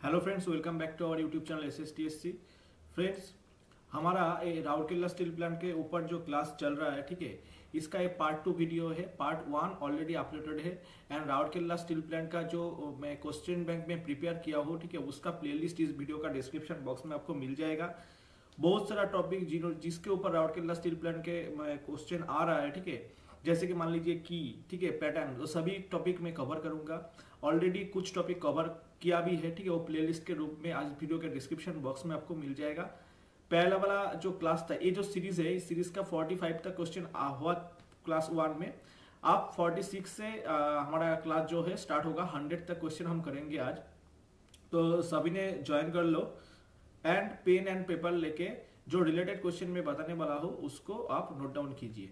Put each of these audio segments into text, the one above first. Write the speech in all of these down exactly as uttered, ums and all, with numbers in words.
Hello friends, welcome back to our YouTube channel S S T S C. Friends, हमारा ये Rourkela steel plant के ऊपर जो class चल रहा है, ठीक है, इसका ये पार्ट टू वीडियो है। पार्ट वन ऑलरेडी अपलोडेड है एंड राउरकेला स्टील प्लांट का जो मैं क्वेश्चन बैंक में प्रिपेयर किया हूँ, ठीक है, उसका प्लेलिस्ट इस वीडियो का डिस्क्रिप्शन बॉक्स में आपको मिल जाएगा। बहुत सारा टॉपिक जिन्हों जिसके ऊपर राउरकेला स्टील प्लांट के क्वेश्चन आ रहा है, ठीक है, जैसे कि मान लीजिए की, ठीक है, पैटर्न, तो सभी टॉपिक में कवर करूंगा। ऑलरेडी कुछ टॉपिक कवर किया भी है, ठीक है, वो प्लेलिस्ट के रूप में आज वीडियो के डिस्क्रिप्शन बॉक्स में आपको मिल जाएगा। पहला वाला जो क्लास था, ये जो सीरीज है, इस सीरीज का पैंतालीस तक क्वेश्चन हुआ क्लास वन में। आप छियालीस से आ, हमारा क्लास जो है स्टार्ट होगा, सौ तक क्वेश्चन हम करेंगे आज। तो सभी ने ज्वाइन कर लो एंड पेन एंड पेपर लेके जो रिलेटेड क्वेश्चन में बताने वाला हो उसको आप नोट डाउन कीजिए।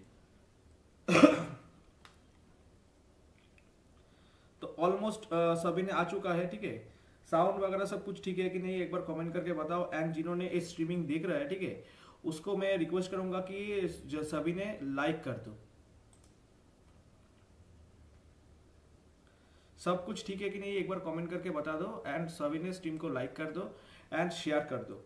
तो ऑलमोस्ट uh, सभी ने आ चुका है, ठीक है। साउंड वगैरह सब कुछ ठीक है कि नहीं, एक बार कमेंट करके बताओ। एंड जिन्होंने ये स्ट्रीमिंग देख रहा है, ठीक है, उसको मैं रिक्वेस्ट करूंगा कि सभी ने लाइक कर दो। सब कुछ ठीक है कि नहीं, एक बार कमेंट करके बता दो एंड सभी ने स्ट्रीम को लाइक कर दो एंड शेयर कर दो।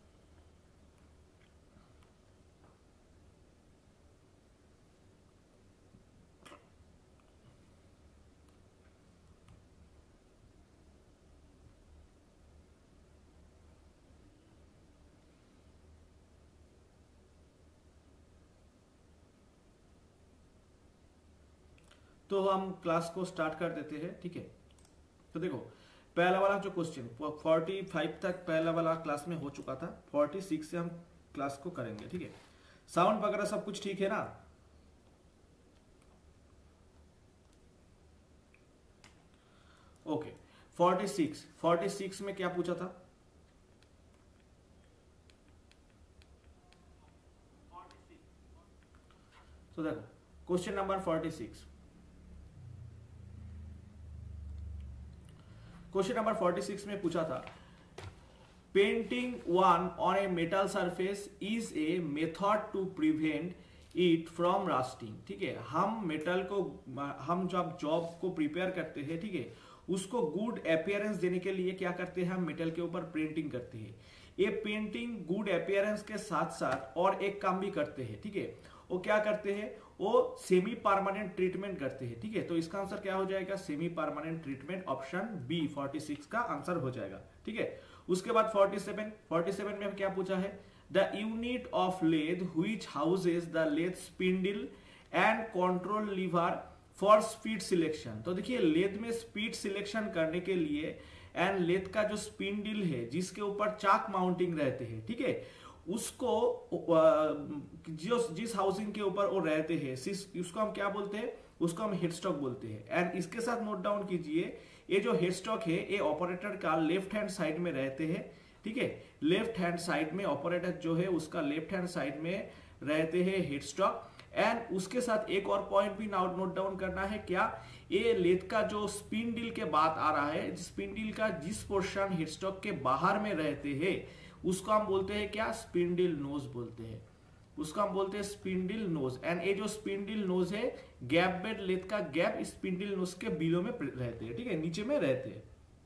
तो हम क्लास को स्टार्ट कर देते हैं, ठीक है। तो देखो, पहला वाला जो क्वेश्चन पैंतालीस तक पहला वाला क्लास में हो चुका था, छियालीस से हम क्लास को करेंगे, ठीक है। साउंड वगैरह सब कुछ ठीक है ना? ओके, छियालीस छियालीस में क्या पूछा था? तो देखो, क्वेश्चन नंबर छियालीस, क्वेश्चन नंबर छियालीस में पूछा था, painting one on a metal surface is a method to prevent it from rusting. ठीक है, हम मेटल को, हम जब जॉब को प्रिपेयर करते हैं, ठीक है, उसको गुड अपीयरेंस देने के लिए क्या करते हैं, हम मेटल के ऊपर पेंटिंग करते हैं। ये पेंटिंग गुड अपीयरेंस के साथ साथ और एक काम भी करते हैं, ठीक है। वो क्या करते हैं, वो सेमी परमानेंट ट्रीटमेंट करते हैं, ठीक है। तो इसका आंसर क्या हो जाएगा, semi permanent treatment, option B छियालीस का आंसर हो जाएगा, ठीक है। उसके बाद सैंतालीस सैंतालीस में क्या पूछा है, the unit of lathe which houses the lathe spindle and control lever for speed selection. तो देखिए, लेथ में स्पीड सिलेक्शन करने के लिए एंड लेथ का जो स्पिंडल है जिसके ऊपर चाक माउंटिंग रहते हैं, ठीक है, उसको जो जिस हाउसिंग के ऊपर वो रहते हैं, उसको हम क्या बोलते हैं, उसको हम हेडस्टॉक बोलते हैं। एंड इसके साथ नोट डाउन कीजिए, ये जो हेडस्टॉक है ये ऑपरेटर का लेफ्ट हैंड साइड में रहते हैं, ठीक है। लेफ्ट हैंड साइड में ऑपरेटर जो है उसका लेफ्ट हैंड साइड में रहते हैं हेडस्टॉक। एंड उसके साथ एक और पॉइंट भी नोट डाउन करना है, क्या, ये लेथ का जो स्पिंडल के बात आ रहा है, स्पिंडल का जिस पोर्शन हेडस्टॉक के बाहर में रहते हैं उसको हम बोलते हैं क्या, स्पिंडल नोज बोलते हैं, उसको हम बोलते हैं स्पिंडल नोज। एंड ये जो स्पिंडल नोज है, गैप बेड लेथ का गैप स्पिंडल नोज के बिलो में रहते हैं, ठीक है, नीचे में रहते हैं।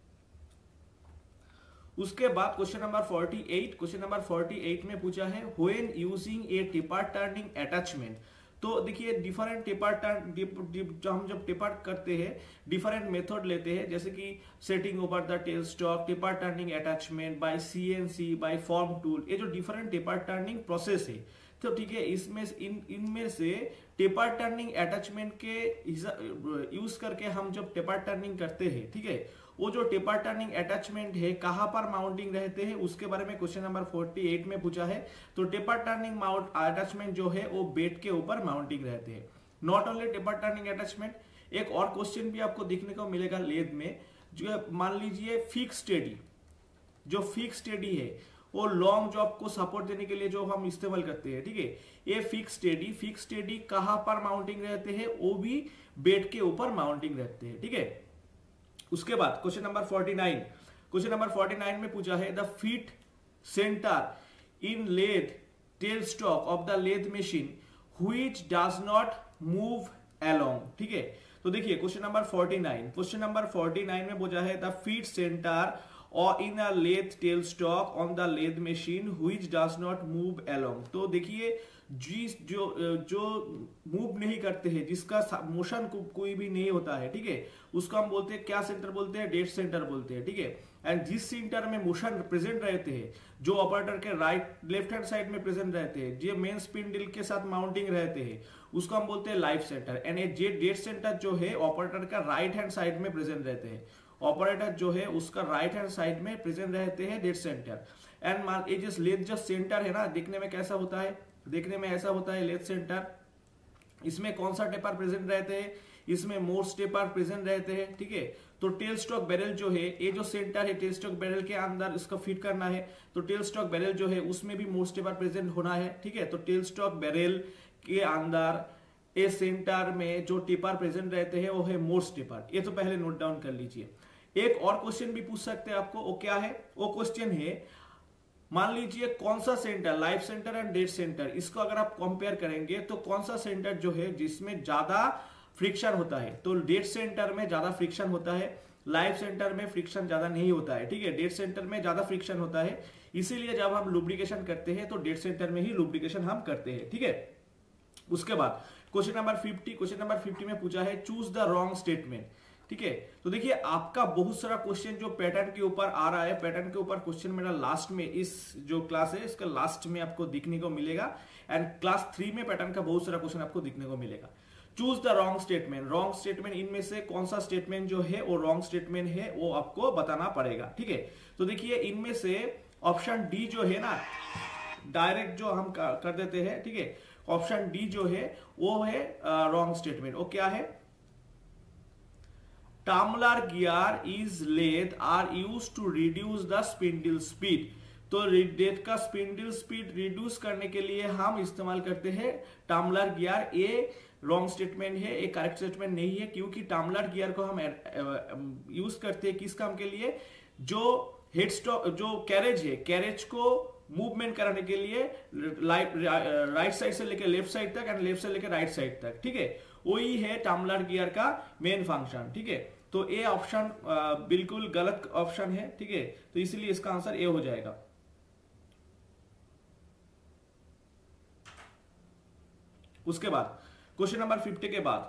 उसके बाद क्वेश्चन नंबर अड़तालीस, क्वेश्चन नंबर अड़तालीस में पूछा है, when using a taper turning attachment. तो देखिए, डिफरेंट टेपर टर्न, जो हम जब टेपर करते हैं डिफरेंट मेथड लेते हैं, जैसे कि setting over the tail stock, taper turning attachment, by CNC, by form tool, ये जो डिफरेंट टेपर टर्निंग प्रोसेस है, तो ठीक है, इसमें इन इनमें से टेपर टर्निंग अटैचमेंट के यूज करके हम जब टेपर टर्निंग करते हैं, ठीक है, वो जो टेपर टर्निंग अटैचमेंट है कहां पर माउंटिंग रहते हैं उसके बारे में क्वेश्चन नंबर अड़तालीस में पूछा है। तो टेपर टर्निंग माउंट अटैचमेंट जो है वो बेड के ऊपर माउंटिंग रहते हैं। Not only taper turning attachment, एक और क्वेश्चन भी आपको देखने को मिलेगा लेथ में, जो मान लीजिए फिक्स स्टेडी, जो फिक्स स्टेडी है वो लॉन्ग जॉब को सपोर्ट देने के लिए जो हम इस्तेमाल करते हैं, ठीक है, ये फिक्स स्टेडी, फिक्स स्टेडी कहां पर माउंटिंग रहते हैं, वो भी बेड के ऊपर माउंटिंग रहते हैं, ठीक है। उसके बाद क्वेश्चन नंबर उनचास, क्वेश्चन नंबर उनचास में पूछा है, the feet centre in lathe tail stock of the lathe machine which does not move along, ठीक है। तो देखिए, क्वेश्चन नंबर उनचास, क्वेश्चन नंबर उनचास में पूछा है, द फीट सेंटर और in a lathe tail stock on the lathe machine which does not move along. तो देखिए जिस जो जो मूव नहीं करते हैं, जिसका मोशन को, कोई भी नहीं होता है, ठीक है, उसको हम बोलते हैं क्या सेंटर बोलते हैं, डेड सेंटर बोलते हैं, ठीक है। एंड जिस सेंटर में मोशन प्रेजेंट रहते हैं, जो ऑपरेटर के राइट लेफ्ट हैंड साइड में प्रेजेंट रहते हैं, जो मेन स्पिंडल के साथ माउंटिंग रहते हैं, उसको हम बोलते हैं लाइफ सेंटर। एंड ये डेड सेंटर जो है ऑपरेटर का राइट हैंड साइड में प्रेजेंट रहते हैं, ऑपरेटर जो है उसका राइट हैंड साइड में प्रेजेंट रहते हैं डेड सेंटर। एंड मान ये जो लेथ जो सेंटर है ना, देखने में कैसा होता है, देखने में ऐसा होता है लेथ सेंटर। इसमें कौन सा टेपर प्रेजेंट रहते हैं, इसमें मोर्स टेपर प्रेजेंट रहते हैं, ठीक है। तो टेल स्टॉक बैरल जो है, ये जो सेंटर है टेल स्टॉक बैरल के अंदर इसको फिट करना है, तो टेल स्टॉक बैरल जो है उसमें भी मोर्स टेपर प्रेजेंट होना है, ठीक है। तो टेल स्टॉक बैरल के अंदर ए सेंटर में जो टेपर प्रेजेंट रहते हैं वो है मोर्स टेपर। ये तो पहले नोट डाउन कर लीजिए। एक और क्वेश्चन भी पूछ सकते हैं आपको, वो क्या है, वो क्वेश्चन है मान लीजिए कौन सा centre, life centre and dead centre, इसको अगर आप कंपेयर करेंगे तो कौन सा सेंटर जो है जिसमें ज्यादा फ्रिक्शन होता है, तो डेड सेंटर में ज्यादा फ्रिक्शन होता है, लाइफ सेंटर में फ्रिक्शन ज्यादा नहीं होता है, ठीक है। डेड सेंटर में ज्यादा फ्रिक्शन होता है, इसीलिए जब हम लुब्रिकेशन करते हैं तो डेड सेंटर में ही लुब्रिकेशन हम करते हैं, ठीक है। उसके बाद question number fifty, question number fifty में पूछा है चूज द रॉन्ग स्टेटमेंट, ठीक है। तो देखिए आपका बहुत सारा क्वेश्चन जो पैटर्न के ऊपर आ रहा है, पैटर्न के ऊपर क्वेश्चन मेरा लास्ट में, इस जो क्लास है इसका लास्ट में आपको दिखने को मिलेगा। एंड क्लास थ्री में पैटर्न का बहुत सारा क्वेश्चन आपको दिखने को मिलेगा। Choose the wrong statement, wrong statement इनमें से कौन सा स्टेटमेंट जो है वो रॉन्ग स्टेटमेंट है वो आपको बताना पड़ेगा, ठीक है। तो देखिए इनमें से ऑप्शन डी जो है ना, डायरेक्ट जो हम कर देते हैं, ठीक है, ऑप्शन डी जो है वो है रॉन्ग स्टेटमेंट। वो क्या है, Tumbler gear is lathe are used to reduce the spindle speed। तो लेथ का स्पिंडल स्पीड रिड्यूस करने के लिए हम इस्तेमाल करते हैं टम्बलर गियर। ये रॉन्ग स्टेटमेंट है, एक करेक्ट स्टेटमेंट नहीं है, क्योंकि टम्बलर गियर को हम यूज करते हैं किस काम के लिए, जो हेडस्टॉक जो कैरेज है, कैरेज को मूवमेंट कराने के लिए राइट साइड से लेकर लेफ्ट साइड तक एंड लेफ्ट से लेकर राइट साइड तक, ठीक है। वही है टम्बलर गियर का मेन फंक्शन, ठीक है। तो ए ऑप्शन बिल्कुल गलत ऑप्शन है, ठीक है। तो इसलिए इसका आंसर ए हो जाएगा। उसके बाद क्वेश्चन नंबर फिफ्टी के बाद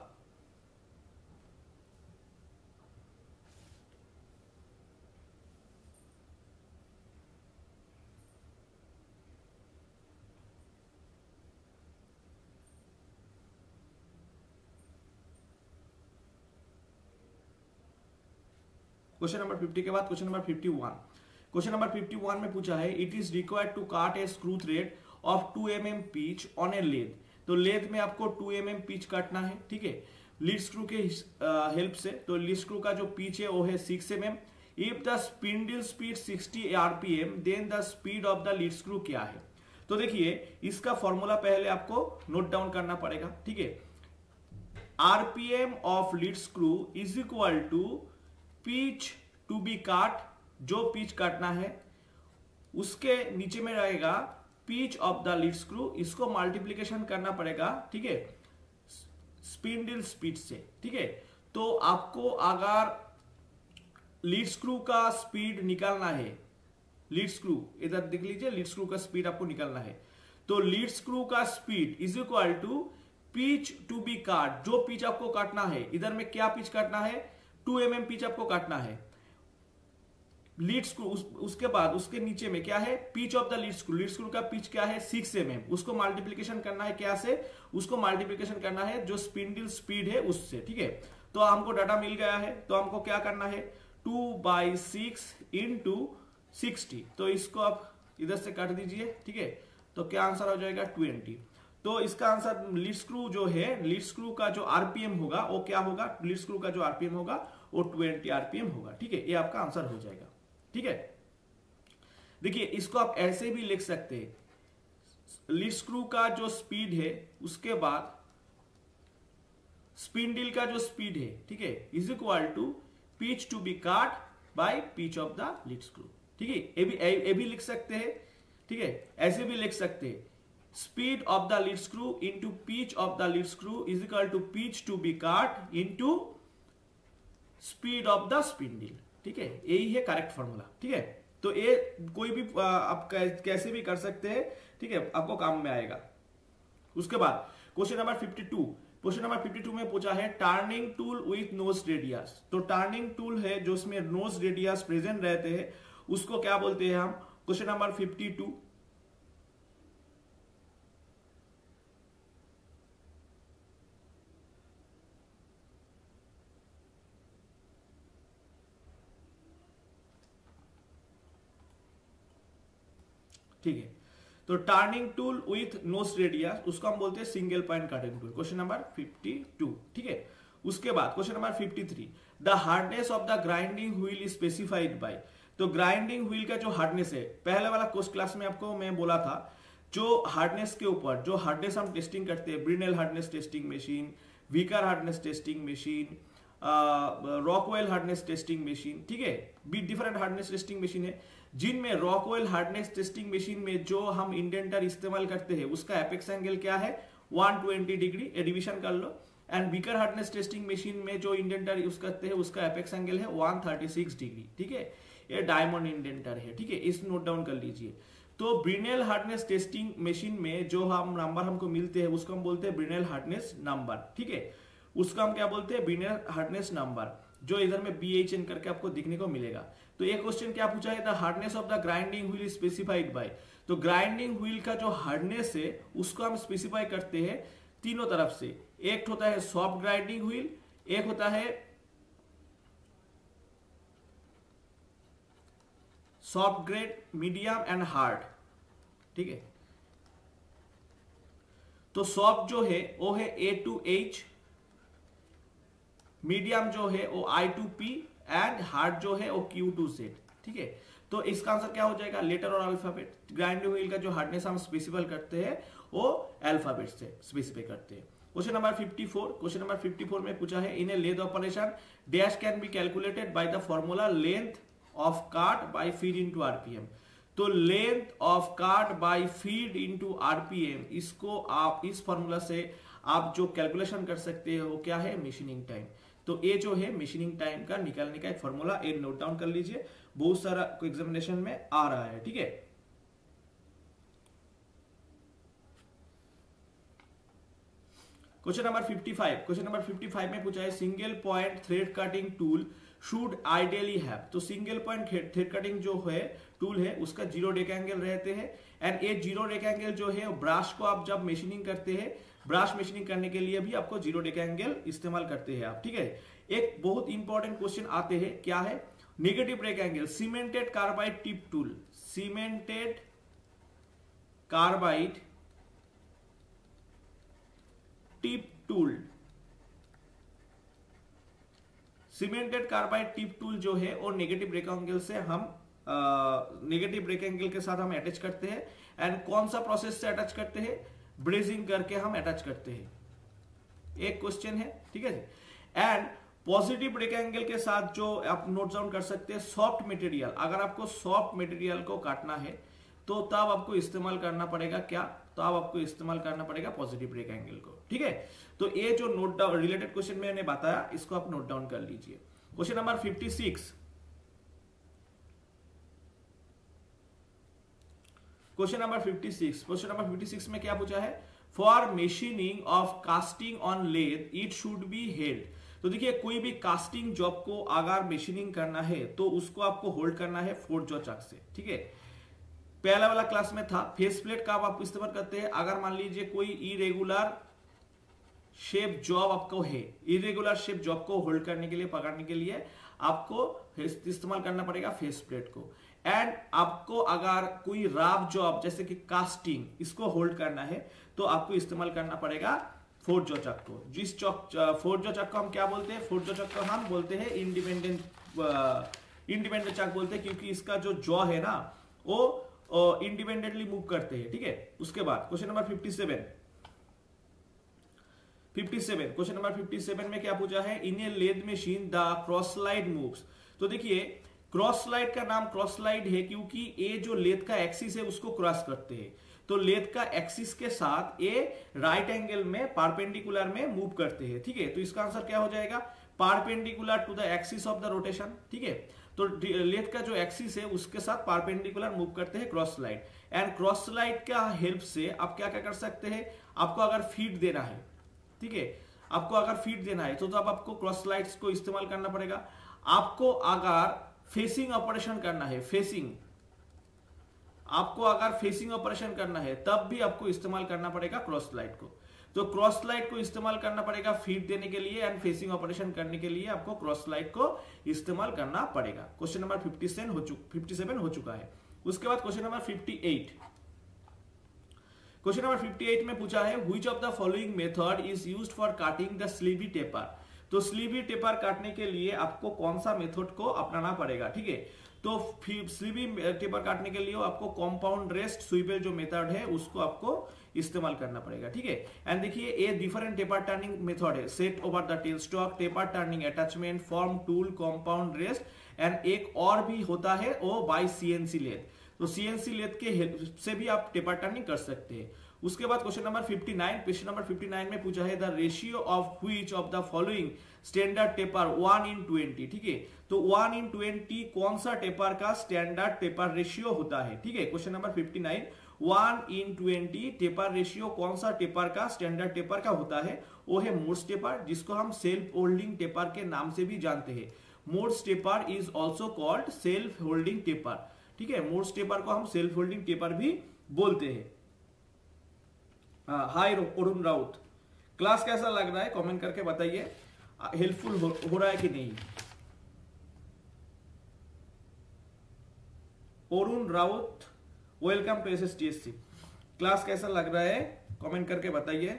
क्वेश्चन नंबर फिफ्टी के बाद question number fifty one, question number fifty one में पूछा है it is required to cut a screw thread of two M M pitch on a lathe. तो लेथ में आपको टू एम एम पिच काटना है, ठीक है, लीड स्क्रू के हेल्प से। तो लीड स्क्रू का जो पिच है वो है six M M. If the spindle speed sixty RPM then the speed of the lead screw क्या है। तो देखिए इसका फॉर्मूला पहले आपको नोट डाउन करना पड़ेगा, ठीक है। RPM of lead screw is equal to pitch to be cut, जो पिच काटना है उसके नीचे में रहेगा pitch of the lead screw, इसको मल्टीप्लीकेशन करना पड़ेगा, ठीक है, स्पिंडल स्पीड से, ठीक है। तो आपको अगर लीड स्क्रू का स्पीड निकालना है, लीड स्क्रू इधर देख लीजिए, लीड स्क्रू का स्पीड आपको निकालना है, तो लीड स्क्रू का speed is equal to pitch to be cut, जो पिच आपको काटना है, इधर में क्या पिच काटना है, टू एम एम पिच आपको काटना है लीड स्क्रू। उस, उसके बाद उसके नीचे में क्या है, pitch of the lead screw, lead screw का पिच क्या है सिक्स एम एम, उसको मल्टीप्लीकेशन करना है क्या से, उसको मल्टीप्लीकेशन करना है जो स्पिंडल स्पीड है उससे, ठीक है। तो हमको डाटा मिल गया है, तो हमको क्या करना है, two by six into sixty, तो इसको आप इधर से काट दीजिए, ठीक है। तो क्या आंसर हो जाएगा ट्वेंटी। तो इसका आंसर लीड स्क्रू जो है, लीड स्क्रू का जो आरपीएम होगा वो क्या होगा, लीड स्क्रू का जो आरपीएम होगा वो ट्वेंटी आरपीएम होगा, ठीक है। ये आपका आंसर हो जाएगा, ठीक है। देखिए इसको आप ऐसे भी लिख सकते हैं, लीड स्क्रू का जो स्पीड है उसके बाद स्पिंडल का जो स्पीड है, ठीक है, is equal to pitch to be cut by pitch of the lead screw, ठीक है। ये भी ये भी लिख सकते हैं, ठीक है, ऐसे भी लिख सकते हैं, speed of the lead screw into pitch of the lead screw is equal to pitch to be cut into speed of the spindle, ठीक है, यही है करेक्ट फॉर्मूला। ठीक है, तो ये कोई भी आप कैसे भी कर सकते हैं, ठीक है, आपको काम में आएगा। उसके बाद question number fifty two, question number fifty two में पूछा है turning tool with nose radius. तो टर्निंग टूल है जो उसमें नोज रेडियस प्रेजेंट रहते हैं, उसको क्या बोलते हैं हम? क्वेश्चन नंबर फिफ्टी टू, ठीक है, तो turning tool with nose radius उसको हम बोलते हैं single point cutting tool. Question number fifty two, ठीक है। उसके बाद question number fifty three, the hardness of the grinding wheel is specified by. तो ग्राइंडिंग व्हील का जो हार्डनेस है, पहले वाला कोर्स क्लास में आपको मैं बोला था, जो हार्डनेस के ऊपर जो हार्डनेस हम टेस्टिंग करते हैं, Brinell hardness testing machine, Vicker hardness testing machine, Rockwell hardness testing machine, ठीक है, बी डिफरेंट हार्डनेस टेस्टिंग मशीन है, जिनमें रॉकवेल हार्डनेस टेस्टिंग मशीन में जो हम इंडेंटर इस्तेमाल करते हैं उसका एपेक्स एंगल क्या है? वन ट्वेंटी डिग्री, एडिविशन कर लो। And Vicker hardness testing machine में जो इंडेंटर यूज करते हैं उसका एपेक्स एंगल है वन थर्टी सिक्स डिग्री, ठीक है, ये डायमंड इंडेंटर है, ठीक है, इस नोट डाउन कर लीजिए। तो ब्रिनेल हार्डनेस टेस्टिंग मशीन में जो हम नंबर हमको मिलते हैं उसको हम बोलते हैं ब्रिनेल हार्डनेस नंबर, ठीक है, उसको हम क्या बोलते हैं? ब्रिनेल हार्डनेस नंबर, जो इधर में बी एच एन करके आपको दिखने को मिलेगा। तो ये क्वेश्चन क्या पूछा है? The hardness of the grinding wheel specified by. तो ग्राइंडिंग व्हील का जो हार्डनेस है उसको हम स्पेसिफाई करते हैं तीनों तरफ से। एक होता है सॉफ्ट ग्राइंडिंग व्हील, एक होता है soft grade, medium and hard, ठीक है। तो सॉफ्ट जो है वो है ए टू एच, मीडियम जो है वो I to P and hard जो है वो क्यू टू जेड, ठीक है। तो इसका आंसर क्या हो जाएगा? लेटर और अल्फाबेट। ग्राइंडिंग व्हील का जो हार्डनेस हम स्पेसिफाई करते हैं वो अल्फाबेट से स्पेसिफाई करते हैं। Question number fifty four, question number fifty four में पूछा है in a lathe operation dash can be calculated by the formula length of cut by feed into RPM. तो length of cut by feed into RPM, इसको आप इस formula से आप जो कैलकुलेशन कर सकते हो वो क्या है? Machining time. तो ये जो है मशीनिंग टाइम का निकालने का एक फॉर्मूला, ये नोट डाउन कर लीजिए, बहुत सारा एग्जामिनेशन में आ रहा है, ठीक है। Question number fifty five, question number fifty five में पूछा है single point thread cutting tool should ideally have. तो सिंगल पॉइंट थ्रेड कटिंग जो है टूल है उसका जीरो रेक्टेंगल रहते हैं, एंड ये जीरो रेक्टेंगल जो है ब्रश को आप जब मशीनिंग करते हैं, ब्रश मशीनिंग करने के लिए भी आपको जीरो रेक्टेंगल इस्तेमाल करते हैं आप, ठीक है। एक बहुत इंपॉर्टेंट क्वेश्चन आते हैं, क्या है? Negative rectangle cemented carbide tip tool, cemented carbide tip tool, cemented carbide tip tool जो है और नेगेटिव रेक्टेंगल से हम नेगेटिव रेक्टेंगल के साथ हम अटैच करते हैं, एंड कौन सा प्रोसेस से अटैच करते हैं? ब्रेजिंग करके हम अटैच करते हैं। एक क्वेश्चन है, ठीक है जी। एंड पॉजिटिव रेक्टेंगल के साथ जो आप नोट डाउन कर सकते हैं सॉफ्ट मटेरियल, अगर आपको सॉफ्ट मटेरियल को काटना है तो तब आपको इस्तेमाल करना पड़ेगा क्या? तो अब आपको इस्तेमाल करना पड़ेगा पॉजिटिव रेक्टेंगल को, ठीक है। तो ये जो नोट डाउन रिलेटेड क्वेश्चन मैंने बताया इसको आप नोट डाउन कर लीजिए। Question number fifty six, question number fifty six, question number fifty six में क्या पूछा है? For machining of casting on lathe it should be held. तो देखिए कोई भी कास्टिंग जॉब को अगर मशीनिंग करना है तो उसको आपको होल्ड करना है फोर्थ जॉ चाक से, ठीक है। पहला वाला क्लास में था फेस प्लेट का आप इस्तेमाल करते हैं अगर मान लीजिए कोई इरेगुलर शेप जॉब आपको है, इरेगुलर शेप जॉब को होल्ड करने के लिए, पकड़ने के लिए आपको इस्तेमाल करना पड़ेगा फेस प्लेट को। एंड आपको अगर कोई राफ जॉब जैसे कि कास्टिंग, इसको होल्ड करना है तो आपको इस्तेमाल करना पड़ेगा फोर्थ जॉ चक को। जिस चौक फोर्थ जॉ चक को हम क्या बोलते हैं? फोर्थ जॉ चक को हम बोलते हैं इंडिपेंडेंट इंडिपेंडेंट चक बोलते हैं, क्योंकि इसका जो जॉ है ना वो इंडिपेंडेंटली मूव करते हैं, ठीक है। उसके बाद question number fifty seven, fifty seven, question number fifty seven में क्या पूछा है? In a lathe machine the cross slide moves. तो देखिए क्रॉस स्लाइड का नाम क्रॉस स्लाइड है क्योंकि ये जो लेथ का एक्सिस है उसको क्रॉस करते हैं। तो लेथ का एक्सिस के साथ ये राइट एंगल में परपेंडिकुलर में मूव करते हैं, ठीक है। तो इसका आंसर क्या हो जाएगा? Perpendicular to the axis of the rotation, ठीक है। तो लेथ का जो एक्सिस है उसके साथ परपेंडिकुलर मूव करते हैं cross slide, and cross slide का हेल्प से आप क्या क्या कर सकते हैं, आपको अगर फीड देना है, ठीक है, आपको अगर फीड देना है तो, तो अब आपको क्रॉस स्लाइड्स को इस्तेमाल करना पड़ेगा। आपको अगर फेसिंग ऑपरेशन करना है, फेसिंग आपको अगर फेसिंग ऑपरेशन करना है तब भी आपको इस्तेमाल करना पड़ेगा क्रॉस स्लाइड को। तो क्रॉस स्लाइड को इस्तेमाल करना पड़ेगा फीड देने के लिए, एंड फेसिंग ऑपरेशन करने के लिए आपको क्रॉस स्लाइड को इस्तेमाल करना पड़ेगा। क्वेश्चन नंबर फिफ्टी सेवन हो चुका फिफ्टी सेवन हो चुका है। उसके बाद question number fifty eight, question number fifty eight में पूछा है which of the following method is used for cutting the sleevy taper. तो स्लीवी टेपर काटने के लिए आपको कौन सा मेथड को अपनाना पड़ेगा, ठीक है। तो स्लीवी टेपर काटने के लिए आपको कंपाउंड रेस्ट स्विवेल जो मेथड है उसको आपको इस्तेमाल करना पड़ेगा, ठीक है। एंड देखिए ये डिफरेंट टेपर टर्निंग मेथड है, set over the tail stock, taper turning attachment, form tool, compound rest, and एक और भी होता है वो बाय सीएनसी लेथ। तो सीएनसी लेथ के हेल्प से भी आप टेपर टर्निंग कर सकते हैं। उसके बाद question number fifty nine, question number fifty nine में पूछा है the ratio of which of the following standard taper one in twenty, ठीक है। तो वन इन ट्वेंटी कौन सा टेपर का स्टैंडर्ड टेपर रेशियो होता है, ठीक है। Question number fifty nine, one in twenty taper ratio कौन सा टेपर का स्टैंडर्ड टेपर का होता है, वो है मोर्स टेपर, जिसको हम सेल्फ होल्डिंग टेपर के नाम से भी जानते हैं। Morse taper is also called self holding taper, ठीक है। मोर्स टेपर को हम सेल्फ होल्डिंग टेपर भी बोलते हैं। हाय अरुण राउत, क्लास कैसा लग रहा है कमेंट करके बताइए, हेल्पफुल हो, हो रहा है कि नहीं। Arun Raut welcome to SSTSC, class कैसा लग रहा है कमेंट करके बताइए।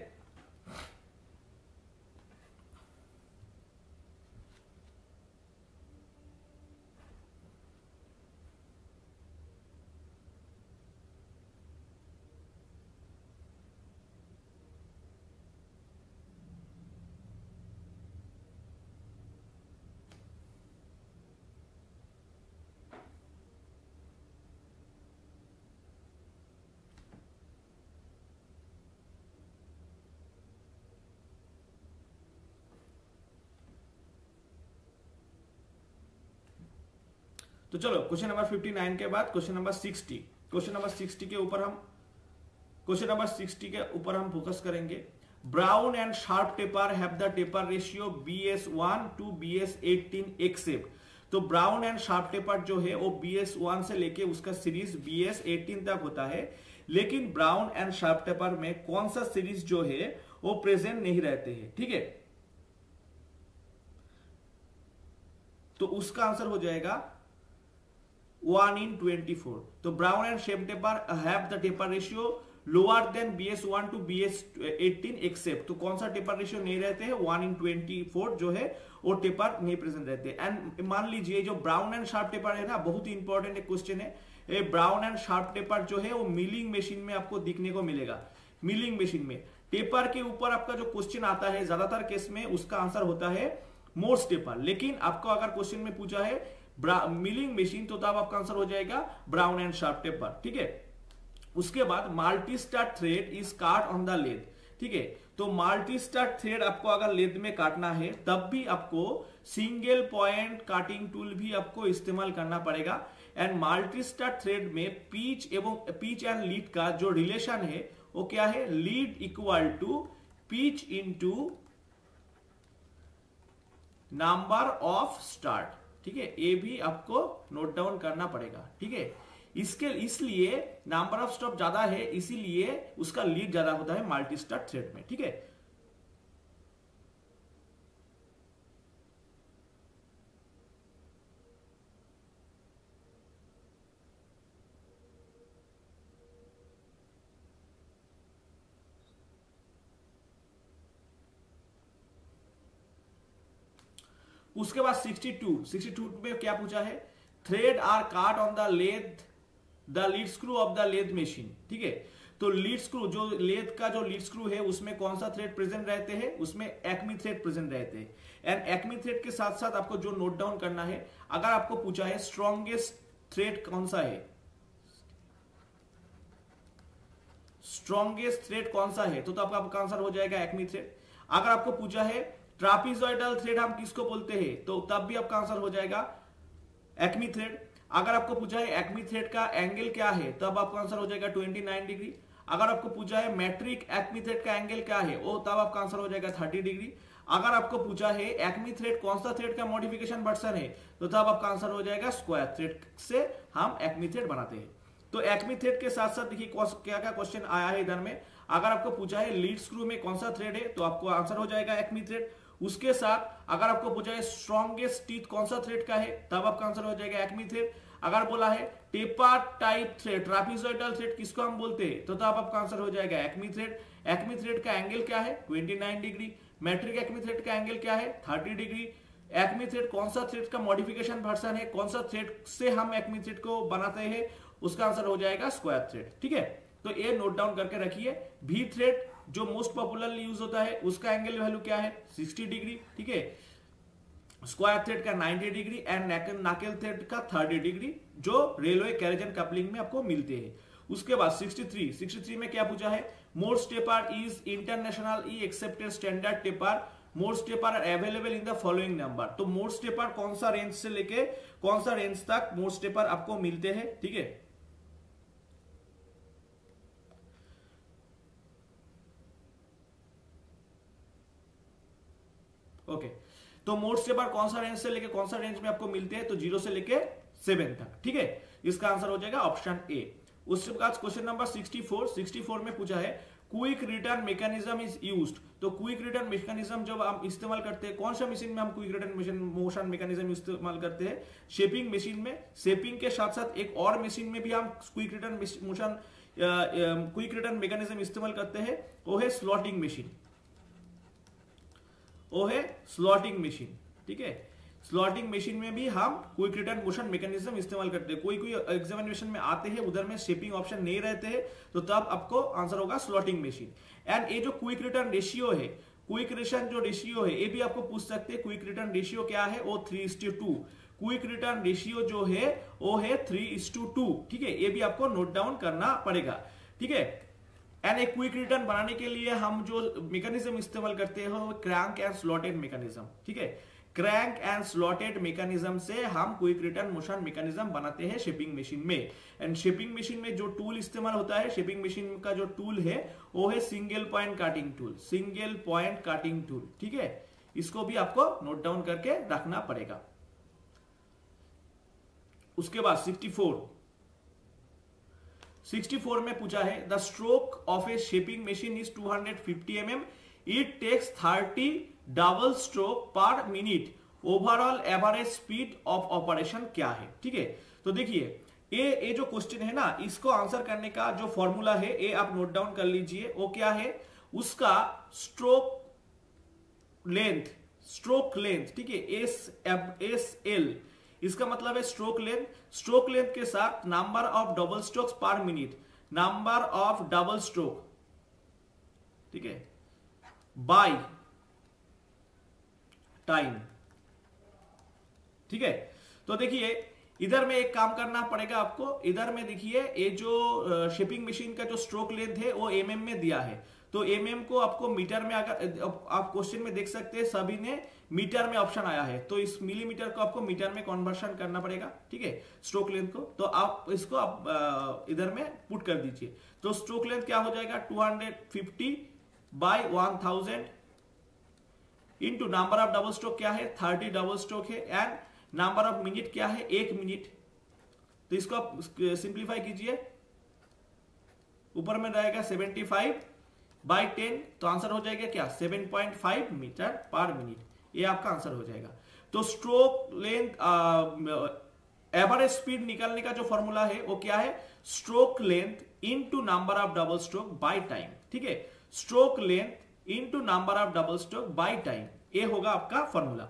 तो चलो क्वेश्चन नंबर फिफ्टी नाइन के बाद question number sixty, question number sixty के ऊपर हम क्वेश्चन नंबर सिक्सटी के ऊपर हम फोकस करेंगे। Brown and Sharpe taper have the taper ratio B S one two B S eighteen except. तो ब्राउन एंड शार्प टेपर जो है वो बी एस वन से लेके उसका सीरीज बी एस एटीन तक होता है, लेकिन ब्राउन एंड शार्प टेपर में कौन सा सीरीज जो है वो प्रेजेंट नहीं रहते हैं, ठीक है। तो उसका आंसर हो जाएगा वन इन ट्वेंटी फोर। तो Brown and Sharpe taper have the taper ratio lower than B S one two B S eighteen except. तो कौन सा टेपर रेशियो नहीं रहते हैं, वन इन ट्वेंटी फोर जो है वो टेपर नहीं प्रेजेंट रहते। एंड मान लीजिए जो ब्राउन एंड शार्प टेपर है ना, बहुत ही इंपॉर्टेंट एक क्वेश्चन है, ये ब्राउन एंड शार्प टेपर जो है वो मिलिंग मशीन में आपको दिखने को मिलेगा। मिलिंग मशीन में टेपर के ऊपर आपका जो क्वेश्चन आता है ज्यादातर केस में उसका आंसर होता है मोर्स टेपर, लेकिन आपको अगर क्वेश्चन में पूछा है मिलिंग मशीन तो तब आपका आंसर हो जाएगा ब्राउन एंड शार्प टेपर, ठीक है। उसके बाद multi start thread is cut on the lathe, ठीक है। तो मल्टी स्टार थ्रेड आपको अगर लेथ में काटना है तब भी आपको सिंगल पॉइंट काटिंग टूल भी आपको इस्तेमाल करना पड़ेगा। एंड मल्टी स्टार थ्रेड में पीच एवं पीच एंड लीड का जो रिलेशन है वो क्या है, lead equal to pitch into number of start, ठीक है। ये भी आपको नोट डाउन करना पड़ेगा, ठीक है। इसके इसलिए नंबर ऑफ स्टॉप ज्यादा है, इसीलिए उसका लीड ज्यादा होता है मल्टी स्टार थ्रेड में, ठीक है। उसके बाद सिक्सटी टू, सिक्सटी टू में क्या पूछा है, thread are cut on the lathe the lead screw of the lathe machine, ठीक है। तो लीड स्क्रू जो लेथ का जो लीड स्क्रू है उसमें कौन सा थ्रेड प्रेजेंट रहते हैं, उसमें एक्मी थ्रेड प्रेजेंट रहते हैं। एंड एक्मी थ्रेड के साथ साथ आपको जो नोट डाउन करना है, अगर आपको पूछा है स्ट्रॉन्गेस्ट थ्रेड कौन सा है, स्ट्रॉन्गेस्ट थ्रेड कौन सा है, तो, तो आपका आंसर हो जाएगा एक्मी थ्रेड। अगर आपको पूछा है ट्रापीजॉइडल थ्रेड हम किसको बोलते हैं, तो तब भी आपका आंसर हो जाएगा एक्मी थ्रेड। अगर आपको पूछा है एक्मी थ्रेड का एंगल क्या है, तब आपका आंसर हो जाएगा उनतीस डिग्री। अगर आपको पूछा है मैट्रिक एक्मी थ्रेड का एंगल क्या है, वो तब आपका आंसर हो जाएगा तीस डिग्री। अगर आपको पूछा है एक्मी थ्रेड कौन सा थ्रेड का मॉडिफिकेशन वर्जन है, तो तब आपका आंसर हो जाएगा स्क्वायर थ्रेड से हम एक्मी थ्रेड बनाते हैं। तो एक्मी थ्रेड के साथ साथ देखिए क्या क्या क्वेश्चन आया है इधर में। अगर आपको पूछा है लीड स्क्रू में कौन सा थ्रेड है, तो आपको आंसर हो जाएगा एक्मी थ्रेड। उसके साथ अगर आपको पूछा है स्ट्रॉन्गेस्ट टीथ कौन सा थ्रेड का है, तब आपका आंसर हो जाएगा एक्मी थ्रेड। अगर बोला है taper type thread, trapezoidal thread किसको हम बोलते हैं, तो तब आपका आंसर हो जाएगा एक्मी थ्रेड। एक्मी थ्रेड का एंगल क्या है, उनतीस डिग्री। मैट्रिक एक्मी थ्रेड का एंगल क्या है, तीस डिग्री। एक्मी थ्रेड कौन सा थ्रेड का मॉडिफिकेशन वर्जन है, कौन सा थ्रेड से हम एक्मी थ्रेड को बनाते हैं, उसका आंसर हो जाएगा स्क्वायर थ्रेड। ठीक है, तो ये नोट डाउन करके रखिए। भी थ्रेड जो मोस्ट पॉपुलरली यूज होता है, उसका एंगल वैल्यू क्या है, साठ डिग्री। ठीक है, स्क्वायर थ्रेड का नब्बे डिग्री एंड नाकेल थ्रेड का तीस डिग्री, जो रेलवे कैरेज एंड कपलिंग में आपको मिलते हैं। उसके बाद तिरसठ तिरसठ में क्या पूछा है, Morse taper is internationally accepted standard taper, Morse taper are available in the following number. तो मोर्स टेपर कौन सा रेंज से लेके कौन सा रेंज तक मोर्स टेपर आपको मिलते हैं। ठीक है, ओके, तो मोर्स टेपर कौन सा रेंज से लेके कौन सा रेंज में आपको मिलते हैं, तो जीरो से लेके सेवन तक। ठीक है, इसका आंसर हो जाएगा ऑप्शन ए। उसके बाद क्वेश्चन नंबर चौंसठ चौंसठ में पूछा है quick return mechanism is used. तो क्विक रिटर्न मैकेनिज्म जब हम इस्तेमाल करते हैं, कौन सा मशीन में हम क्विक रिटर्न मोशन मैकेनिज्म इस्तेमाल करते हैं, शेपिंग मशीन में। शेपिंग के साथ साथ एक और मशीन में भी हम quick return motion quick return mechanism इस्तेमाल करते हैं, वो है स्लॉटिंग मशीन, वो है स्लॉटिंग मशीन। ठीक है, स्लॉटिंग मशीन में भी हम क्विक रिटर्न मोशन मैकेनिज्म इस्तेमाल करते हैं। कोई कोई एग्जामिनेशन में आते हैं, उधर में शेपिंग ऑप्शन नहीं रहते हैं, तो तब आपको आंसर होगा स्लॉटिंग मशीन। एंड ये जो क्विक रिटर्न रेशियो है, क्विक रिटर्न जो रेशियो है, ये भी आपको पूछ सकते हैं क्विक रिटर्न रेशियो क्या है, वो three is to two. Quick return ratio जो है वो है थ्री इज टू टू। ठीक है, ये भी आपको नोट डाउन करना पड़ेगा। ठीक है, एंड एक क्विक रिटर्न बनाने के लिए हम जो मैकेनिज्म इस्तेमाल करते हैं वो क्रैंक एंड स्लॉटेड मैकेनिज्म। ठीक है, क्रैंक एंड स्लॉटेड मैकेनिज्म से हम क्विक रिटर्न मोशन मैकेनिज्म बनाते हैं शिपिंग मशीन में। एंड शिपिंग मशीन में जो टूल इस्तेमाल होता है, शिपिंग मशीन का जो टूल है वो है single point cutting tool, single point cutting tool. ठीक है, इसको भी आपको नोट डाउन करके रखना पड़ेगा। उसके बाद चौंसठ चौंसठ में पूछा है the stroke of a shaping machine is two hundred fifty m m, it takes thirty double stroke per minute, overall average speed of operation क्या है। ठीक है, तो देखिए ये ये जो क्वेश्चन है ना, इसको आंसर करने का जो फॉर्मूला है ये आप नोट डाउन कर लीजिए। वो क्या है, उसका स्ट्रोक लेंथ, स्ट्रोक लेंथ। ठीक है, एस एस एल, इसका मतलब है स्ट्रोक लेंथ। स्ट्रोक लेंथ के साथ number of double strokes per minute, number of double stroke, ठीक है, बाय टाइम। ठीक है, तो देखिए इधर में एक काम करना पड़ेगा आपको। इधर में देखिए ये जो शिपिंग मशीन का जो स्ट्रोक लेंथ है वो एमएम में दिया है, तो एमएम को आपको मीटर में, अगर आप क्वेश्चन में देख सकते हैं सभी ने मीटर में ऑप्शन आया है, तो इस मिलीमीटर को आपको मीटर में कन्वर्शन करना पड़ेगा। ठीक है, स्ट्रोक लेंथ को, तो आप इसको आप इधर में पुट कर दीजिए। तो स्ट्रोक लेंथ क्या हो जाएगा, two hundred fifty by one thousand into number of double stroke क्या है, थर्टी डबल स्ट्रोक है, एंड नंबर ऑफ मिनट क्या है, एक मिनट। तो इसको आप सिंप्लीफाई कीजिए, ऊपर में रहेगा सेवेंटी फाइव बाई टेन, तो आंसर हो जाएगा क्या, seven point five metre per minute. ये आपका आंसर हो जाएगा। तो स्ट्रोक लेंथ एवरेज स्पीड निकालने का जो फॉर्मूला है वो क्या है, stroke length into number of double stroke by time. ठीक है, stroke length into number of double stroke by time, ये होगा आपका फॉर्मूला।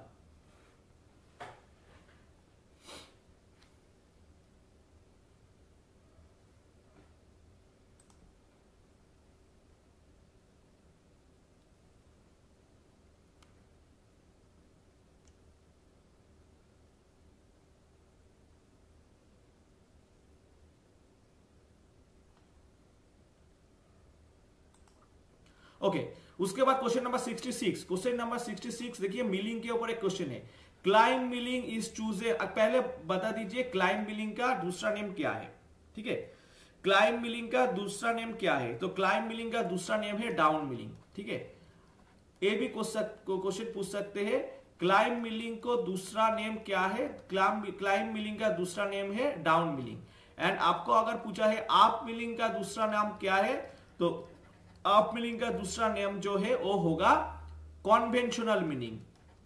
ओके okay, उसके बाद क्वेश्चन नंबर छियासठ, क्वेश्चन नंबर छियासठ देखिए मिलिंग के ऊपर एक क्वेश्चन है। क्लाइम मिलिंग इज चूजे, पहले बता दीजिए क्लाइम मिलिंग का दूसरा नेम क्या है, ठीक है। क्लाइम मिलिंग का दूसरा नेम क्या है, तो क्लाइम मिलिंग का दूसरा नेम है डाउन मिलिंग, ठीक है। ये भी क्वेश्चन पूछ सकते हैं, क्लाइम मिलिंग को दूसरा नेम क्या है, क्लाइम मिलिंग का दूसरा नेम है डाउन मिलिंग। एंड आपको अगर पूछा है आप मिलिंग का दूसरा नाम क्या है, तो आप मिलिंग का दूसरा नेम जो है वो होगा कॉन्वेंशनल मिलिंग।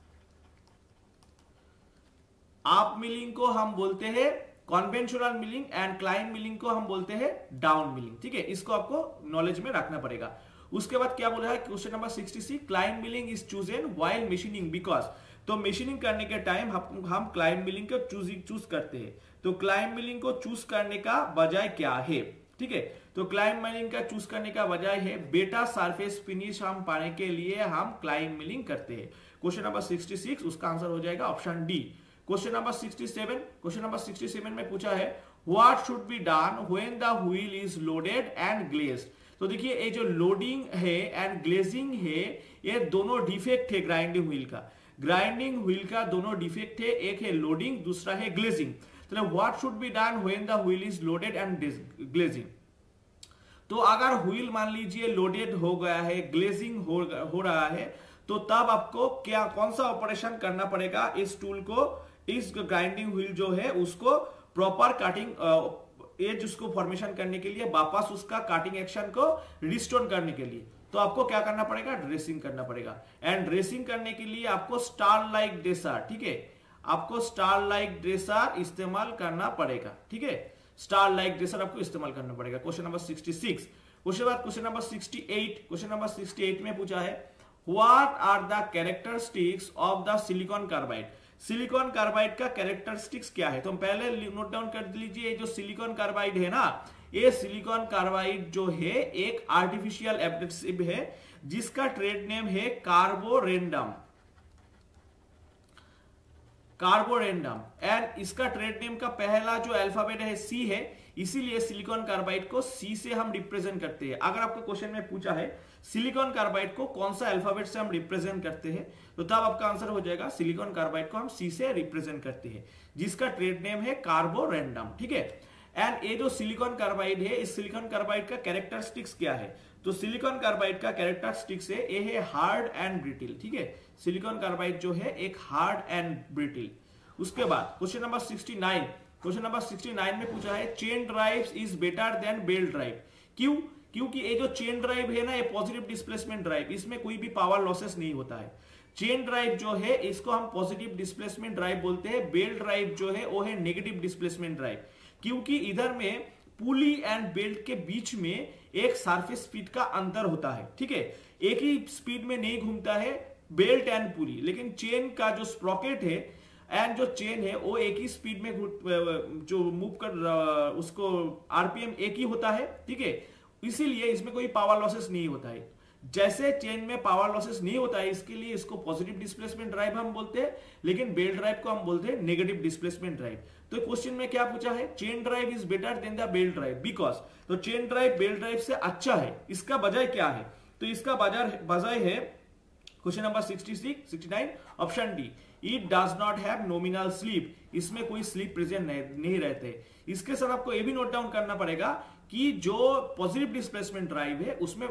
आप मिलिंग को हम बोलते हैं conventional milling and climb milling को हम बोलते हैं डाउन मिलिंग, ठीक है। इसको आपको नॉलेज में रखना पड़ेगा। उसके बाद क्या बोला है question number sixty six, climb milling is chosen while machining because, तो मशीनिंग करने के टाइम हम हम क्लाइम मिलिंग को चूज चूज करते हैं, तो क्लाइम मिलिंग को चूज करने का वजह क्या है, ठीक है। तो क्लाइम मिलिंग का चूज करने का वजह है बेटा सरफेस फिनिश हम पाने के लिए हम क्लाइम मिलिंग करते हैं। क्वेश्चन नंबर सिक्सटी सिक्स, उसका आंसर हो जाएगा option D. Question number sixty seven, question number sixty seven में पूछा है what should be done when the wheel is loaded and glazed. तो देखिए ये जो लोडिंग है एंड ग्लेजिंग है ये दोनों डिफेक्ट है ग्राइंडिंग व्हील का, ग्राइंडिंग व्हील का दोनों डिफेक्ट है, एक है लोडिंग दूसरा है ग्लेजिंग। तो what should be done when the wheel is loaded and glazing, तो अगर व्हील मान लीजिए लोडेड हो गया है, ग्लेजिंग हो, हो रहा है, तो तब आपको क्या कौन सा ऑपरेशन करना पड़ेगा, इस टूल को, इस ग्राइंडिंग व्हील जो है उसको प्रॉपर काटिंग एज उसको फॉर्मेशन करने के लिए, वापस उसका काटिंग एक्शन को रिस्टोर करने के लिए, तो आपको क्या करना पड़ेगा, ड्रेसिंग करना पड़ेगा। एंड ड्रेसिंग करने के लिए आपको स्टार लाइक ड्रेसर, ठीक है, आपको स्टार लाइक ड्रेसर इस्तेमाल करना पड़ेगा, ठीक है, स्टार लाइक ड्रेसर आपको इस्तेमाल करना पड़ेगा। क्वेश्चन नंबर सिक्सटी सिक्स, उसके बाद question number sixty eight, question number sixty eight में पूछा है what are the characteristics of the silicon carbide. Silicon carbide का कैरेक्टरिस्टिक्स क्या है, तो हम पहले नोट डाउन कर लीजिए, ये जो सिलिकॉन कार्बाइड है ना, ये सिलिकॉन कार्बाइड जो है एक आर्टिफिशियल एब्रेसिव है जिसका ट्रेड नेम है कार्बोरेंडम, कार्बोरेंडम। एंड इसका ट्रेड नेम का पहला जो अल्फाबेट है सी है, इसीलिए सिलिकॉन कार्बाइड को सी से हम रिप्रेजेंट करते हैं। अगर आपको क्वेश्चन में पूछा है सिलिकॉन कार्बाइड को कौन सा अल्फाबेट से हम रिप्रेजेंट करते हैं, तो तब आपका आंसर हो जाएगा सिलिकॉन कार्बाइड को हम सी से रिप्रेजेंट करते हैं, जिसका ट्रेड नेम है कार्बोरेंडम, ठीक है। एंड ये जो सिलिकॉन कार्बाइड है, इस सिलिकॉन कार्बाइड का कैरेक्टरिस्टिक्स क्या है, तो सिलिकॉन कार्बाइड का कैरेक्टरिस्टिक्स है ये है हार्ड एंड ब्रिटिल, ठीक है, सिलिकॉन कार्बाइड जो है एक हार्ड एंड ब्रिटिल। उसके बाद question number sixty nine, question number sixty nine में पूछा है chain drive is better than belt drive, क्यों, क्योंकि ये जो चेन ड्राइव है ना, ये पॉजिटिव डिस्प्लेसमेंट ड्राइव, इसमें कोई भी पावर लॉसेस नहीं होता है। चेन ड्राइव जो है इसको हम पॉजिटिव डिस्प्लेसमेंट ड्राइव बोलते हैं, बेल्ट ड्राइव जो है वो है नेगेटिव डिस्प्लेसमेंट ड्राइव, क्योंकि इधर में पुली एंड बेल्ट के बीच में एक सरफेस स्पीड का अंतर होता है, ठीक है, एक ही स्पीड में नहीं घूमता है बेल्ट एंड पुली, लेकिन चेन का जो स्प्रॉकेट है एंड जो चेन है वो एक ही स्पीड में जो मूव कर उसको आरपीएम एक ही होता है, ठीक है, इसीलिए इसमें कोई पावर लॉसेस नहीं होता है। जैसे चेन में पावर लॉसेस नहीं होता है, इसके लिए इसको पॉजिटिव डिस्प्लेसमेंट ड्राइव हम बोलते हैं, लेकिन बेल्ट ड्राइव को हम बोलते हैं नेगेटिव डिस्प्लेसमेंट ड्राइव। तो क्वेश्चन में क्या पूछा है, chain drive is better than the belt drive because, तो चेन ड्राइव बेल्ट ड्राइव से अच्छा है, इसका वजह क्या है, तो इसका वजह है question number sixty six, sixty nine, option D, it does not have nominal slip, इसमें कोई स्लिप प्रेजेंट नहीं, नहीं रहते। इसके साथ आपको ये भी नोट डाउन करना पड़ेगा कि जो पॉजिटिव डिस्प्लेसमेंट ड्राइव है उसमें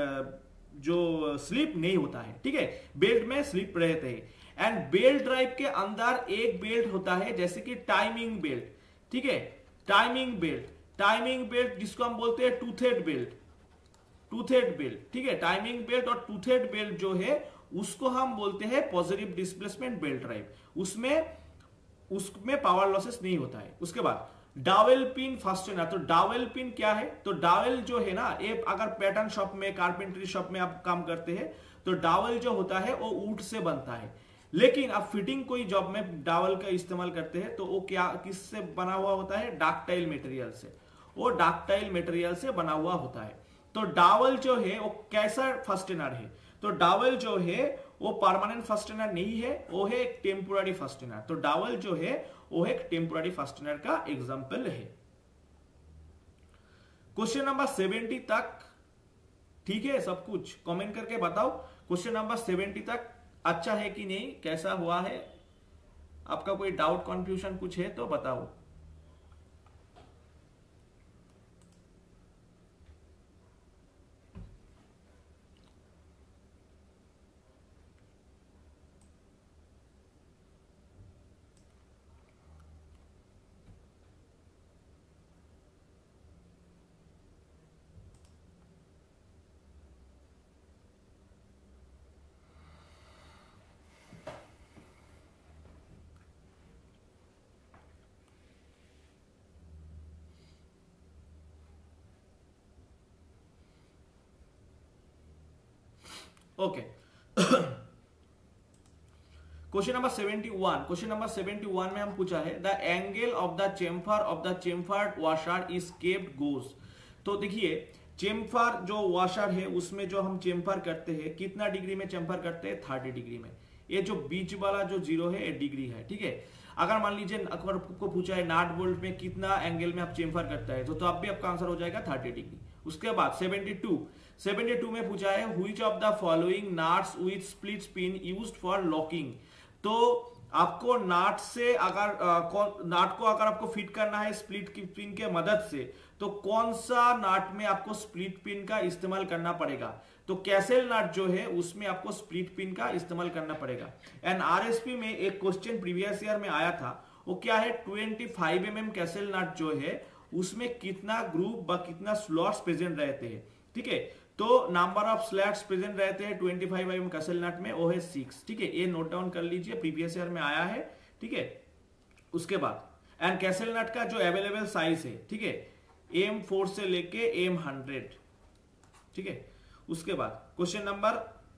जो स्लिप नहीं होता है, ठीक है, बेल्ट में स्लिप रहते हैं। एंड बेल्ट ड्राइव के अंदर एक बेल्ट होता है जैसे कि टाइमिंग बेल्ट, ठीक है, टाइमिंग बेल्ट, टाइमिंग बेल्ट जिसको हम बोलते हैं टूथेड बेल्ट, टूथेड बेल्ट, ठीक है, टाइमिंग बेल्ट और टूथेड बेल्ट जो है उसको हम बोलते हैं पॉजिटिव डिस्प्लेसमेंट बेल्ट ड्राइव, उसमें उसमें पावर लॉसेस नहीं होता है। उसके बाद डावेल पिन फास्टेनर, तो डावेल पिन क्या है, तो डावेल जो है ना, ये अगर पैटर्न शॉप में, कारपेंटरी शॉप में आप काम करते हैं तो डावेल जो होता है वो ऊट से बनता है, लेकिन आप फिटिंग कोई जॉब में डावेल का इस्तेमाल करते हैं तो वो क्या किससे बना हुआ होता है, डक्टाइल मटेरियल से, वो डक्टाइल मटेरियल से बना हुआ होता है। तो डावेल जो है वो कैसा फास्टेनर है, तो डावेल जो है वो परमानेंट फास्टेनर नहीं है, वो है एक टेम्पोररी फास्टेनर। तो डावेल जो है वो एक टेम्पोररी फास्टेनर का एग्जांपल है। क्वेश्चन नंबर सेवेंटी तक ठीक है, सब कुछ कमेंट करके बताओ क्वेश्चन नंबर सेवेंटी तक अच्छा है कि नहीं, कैसा हुआ है। आपका कोई डाउट कंफ्यूजन कुछ है तो बताओ। Okay, question number seventy one, question number seventy one में हम पूछा है the angle of the chamfer of the chamfered washer is kept goes. तो देखिए चेम्फर जो वॉशर है उसमें जो हम चेम्फर करते हैं कितना डिग्री में चेम्फर करते हैं, थर्टी डिग्री में। ये जो बीच वाला जो जीरो है ये डिग्री है, ठीक है। अगर मान लीजिए अगर आपको पूछा है नाट बोल्ट में कितना एंगल में आप चेम्फर करता है तो, तो अब भी आपका आंसर हो जाएगा थर्टी डिग्री। उसके बाद सेवेंटी टू, सेवेंटी टू में पूछा है which of the following nuts with split pin used for locking. तो आपको नाट से अगर आ, नाट को अगर आपको फिट करना है स्प्लिट की पिन के मदद से तो कौन सा नाट में आपको स्प्लिट पिन का इस्तेमाल करना पड़ेगा। तो कैसेल नाट जो है उसमें आपको स्प्लिट पिन का इस्तेमाल करना पड़ेगा। एंड आरएसपी में एक क्वेश्चन प्रीवियस ईयर में आया था, वो क्या है twenty five m m castle nut जो है उसमें कितना ग्रुप व कितना स्लॉट्स प्रेजेंट रहते हैं, ठीक है। तो नंबर ऑफ स्लैट्स प्रेजेंट रहते हैं twenty five m m castle nut में, वो है सिक्स, ठीक है। ये नोट डाउन कर लीजिए, प्रीवियस ईयर में आया है, ठीक है। उसके बाद एंड कैसेल नट का जो अवेलेबल साइज है, ठीक है, एम फोर से लेके एम हंड्रेड, ठीक है। उसके बाद question number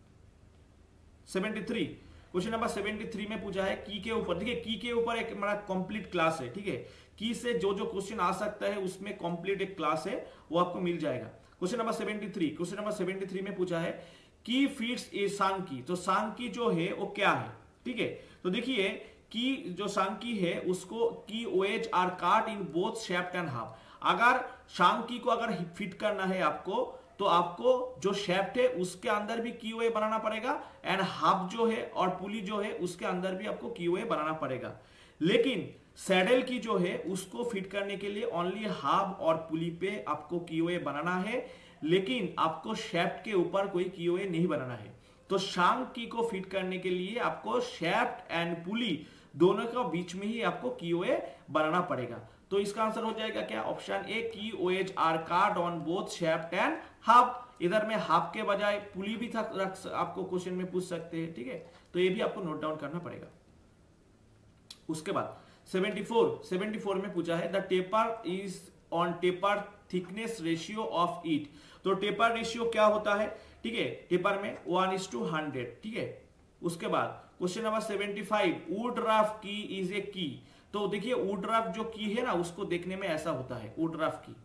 seventy three, question number seventy three में पूछा है की के ऊपर, देखिए की के ऊपर एक हमारा कंप्लीट क्लास है, ठीक है। की से जो जो क्वेश्चन आ सकता है उसमें कंप्लीट एक क्लास है, वो आपको मिल जाएगा। Question number seventy three, question number seventy three में पूछा है की फीट्स ए सांकी। तो सांकी जो है वो क्या है, ठीक है। तो देखिए की जो सांकी है उसको की ways are cut in both shaft and half. अगर सांकी को अगर फिट करना है आपको तो आपको जो शेफ्ट है उसके अंदर भी की वे बनाना पड़ेगा एंड हाफ जो है और पुली जो है उसके अंदर भी आपको की वे बनाना पड़ेगा। लेकिन सैडल की जो है उसको फिट करने के लिए ओनली हाफ और पुली पे आपको की वे बनाना है, लेकिन आपको शेफ्ट के ऊपर कोई की वे नहीं बनाना है। तो शांक की को फिट करने के लिए आपको शेफ्ट एंड पुली दोनों के बीच में ही आपको की वे बनाना पड़ेगा। तो इसका आंसर हो जाएगा क्या, option A key ways are cut on both shaft and half. इधर में हाफ के बजाय पुली भी था रख आपको क्वेश्चन में पूछ सकते हैं, ठीक है। तो ये भी आपको नोट डाउन करना पड़ेगा। उसके बाद सेवेंटी फोर, सेवेंटी फोर में पूछा है the taper is on taper thickness ratio of it. तो टेपर रेशियो क्या होता है, ठीक है, टेपर में वन इज टू हंड्रेड, ठीक है। उसके बाद question number seventy five, Woodruff key is a की। तो देखिए वुडराफ जो की है ना उसको देखने में ऐसा होता है, वुडराफ की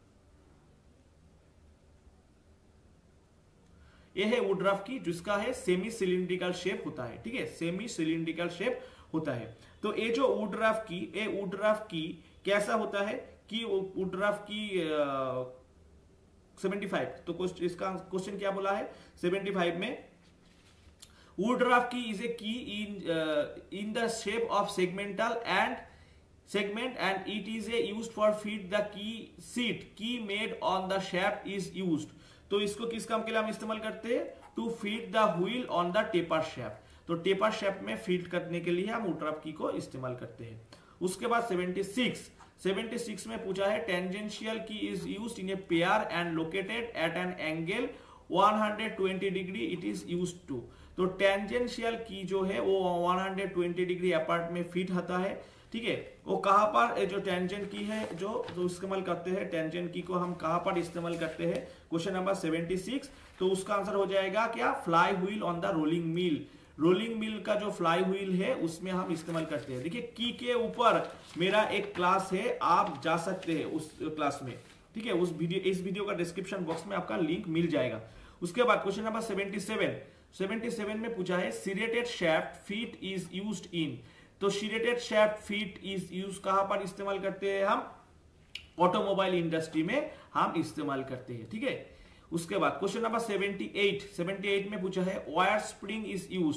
ये है वुडराफ की जिसका है सेमी सिलिंड्रिकल शेप होता है, ठीक है, सेमी सिलिंड्रिकल शेप होता है। तो ये जो वुडराफ की ये वुडराफ की कैसा होता है कि वुडराफ की सेवेंटी फाइव, तो इसका क्वेश्चन क्या बोला है सेवेंटी फाइव में, वुडराफ key is a key in in the shape of segmental and segment and it is a used for feed the key seat key made on the shaft is used। तो इसको किस काम के लिए हम इस्तेमाल करते हैं, to feed the wheel on the taper shaft. तो टेपर शेफ्ट में फीड करने के लिए हम वुडराफ की को इस्तेमाल करते हैं। उसके बाद सेवेंटी सिक्स, सेवेंटी सिक्स में पूछा है tangential key is used in a pair and located at an angle one hundred twenty degree it is used to. तो टेंजेंशियल की जो है वो one hundred twenty degree apart में fit होता है, ठीक है। वो कहां पर जो टेंजेंट की है जो जो इस्तेमाल करते हैं, टेंजेंट की को हम कहां पर इस्तेमाल करते हैं, क्वेश्चन नंबर सेवेंटी सिक्स। तो उसका आंसर हो जाएगा क्या, flywheel on the rolling mill. Rolling mill का जो फ्लाई व्हील है उसमें हम इस्तेमाल करते हैं। देखिए की के ऊपर मेरा एक क्लास है, आप जा सकते हैं उस क्लास में, ठीक है। उस वीडियो इस वीडियो का डिस्क्रिप्शन बॉक्स में आपका लिंक मिल जाएगा। उसके बाद question number seventy seven, seventy seven में पूछा है serrated shaft fit is used in. तो serrated shaft fit is use कहां पर इस्तेमाल करते हैं हम, ऑटोमोबाइल इंडस्ट्री में हम इस्तेमाल करते हैं, ठीक है। उसके बाद question number seventy eight, seventy eight में पूछा है वायर स्प्रिंग इज यूज्ड।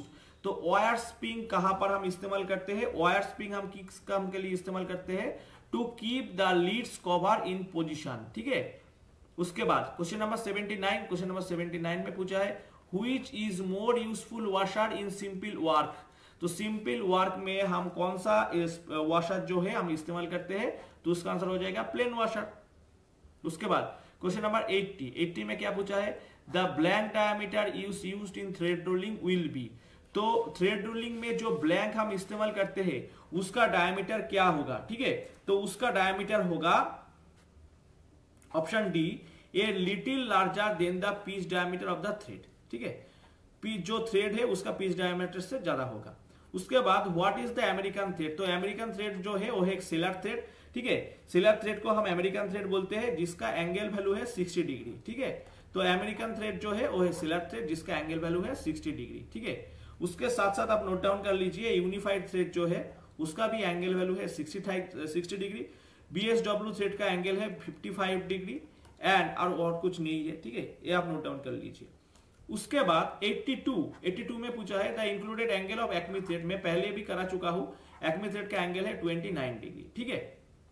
तो वायर स्प्रिंग कहां पर हम इस्तेमाल करते हैं? वायर स्प्रिंग हम किस काम के लिए इस्तेमाल करते हैं? To keep the leads cover in position, ठीक है। उसके बाद question number seventy nine, question number seventy nine में पूछा है which is more useful washer in simple work. तो सिंपल वर्क में हम कौन सा वॉशर जो है हम इस्तेमाल करते हैं? तो उसका आंसर हो जाएगा प्लेन वॉशर। उसके बाद क्वेश्चन नंबर एट्टी, एट्टी में क्या पूछा है? The blank diameter use used in thread rolling will be. तो थ्रेड रोलिंग में जो ब्लैंक हम इस्तेमाल करते हैं उसका डायमीटर क्या होगा, ठीक है। तो उसका डायमीटर होगा option D, a little larger than the pitch diameter of the thread, ठीक है। पीच जो थ्रेड है उसका पीच डायमीटर से ज्यादा होगा। उसके बाद what is the American thread. तो अमेरिकन थ्रेड जो है वो है एक सेलर थ्रेड, ठीक है। सेलर थ्रेड को हम अमेरिकन थ्रेड बोलते हैं जिसका एंगल वैल्यू है सिक्सटी डिग्री, ठीक है। तो अमेरिकन थ्रेड जो है वो है सेलर थ्रेड जिसका एंगल वैल्यू है सिक्सटी डिग्री, ठीक है। उसके साथ साथ आप नोट डाउन कर लीजिए यूनिफाइड थ्रेड जो है उसका भी एंगल वैल्यू है सिक्सटी डिग्री। बीएसडब्ल्यू थ्रेड का एंगल है फिफ्टी फाइव डिग्री एंड और, और कुछ नहीं है, ठीक है। ये आप नोट डाउन कर लीजिए। उसके बाद बयासी, बयासी में पूछा है the included angle of acme thread. मैं पहले भी करा चुका हूं, एक्मी थ्रेड का एंगल है ट्वेंटी नाइन डिग्री, ठीक है।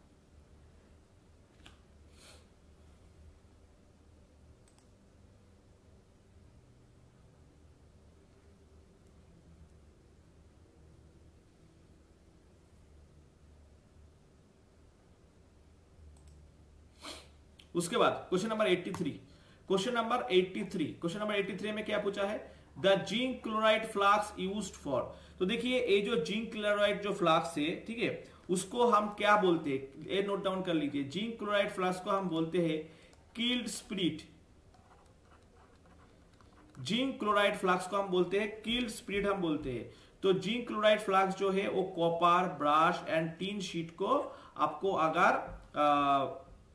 उसके बाद क्वेश्चन नंबर तिरासी, क्वेश्चन नंबर तिरासी, क्वेश्चन नंबर तिरासी में क्या पूछा है? The zinc chloride flask used for. तो देखिए ये जो जिंक क्लोराइड जो फ्लास्क है, ठीक है, उसको हम क्या बोलते हैं? ये नोट डाउन कर लीजिए। जिंक क्लोराइड फ्लास्क को हम बोलते हैं killed spirit. Zinc chloride flask को हम बोलते हैं किल्ड स्पिरिट हम बोलते हैं। तो जिंक क्लोराइड फ्लास्क जो है वो copper, brush and tin sheet को आपको अगर आ,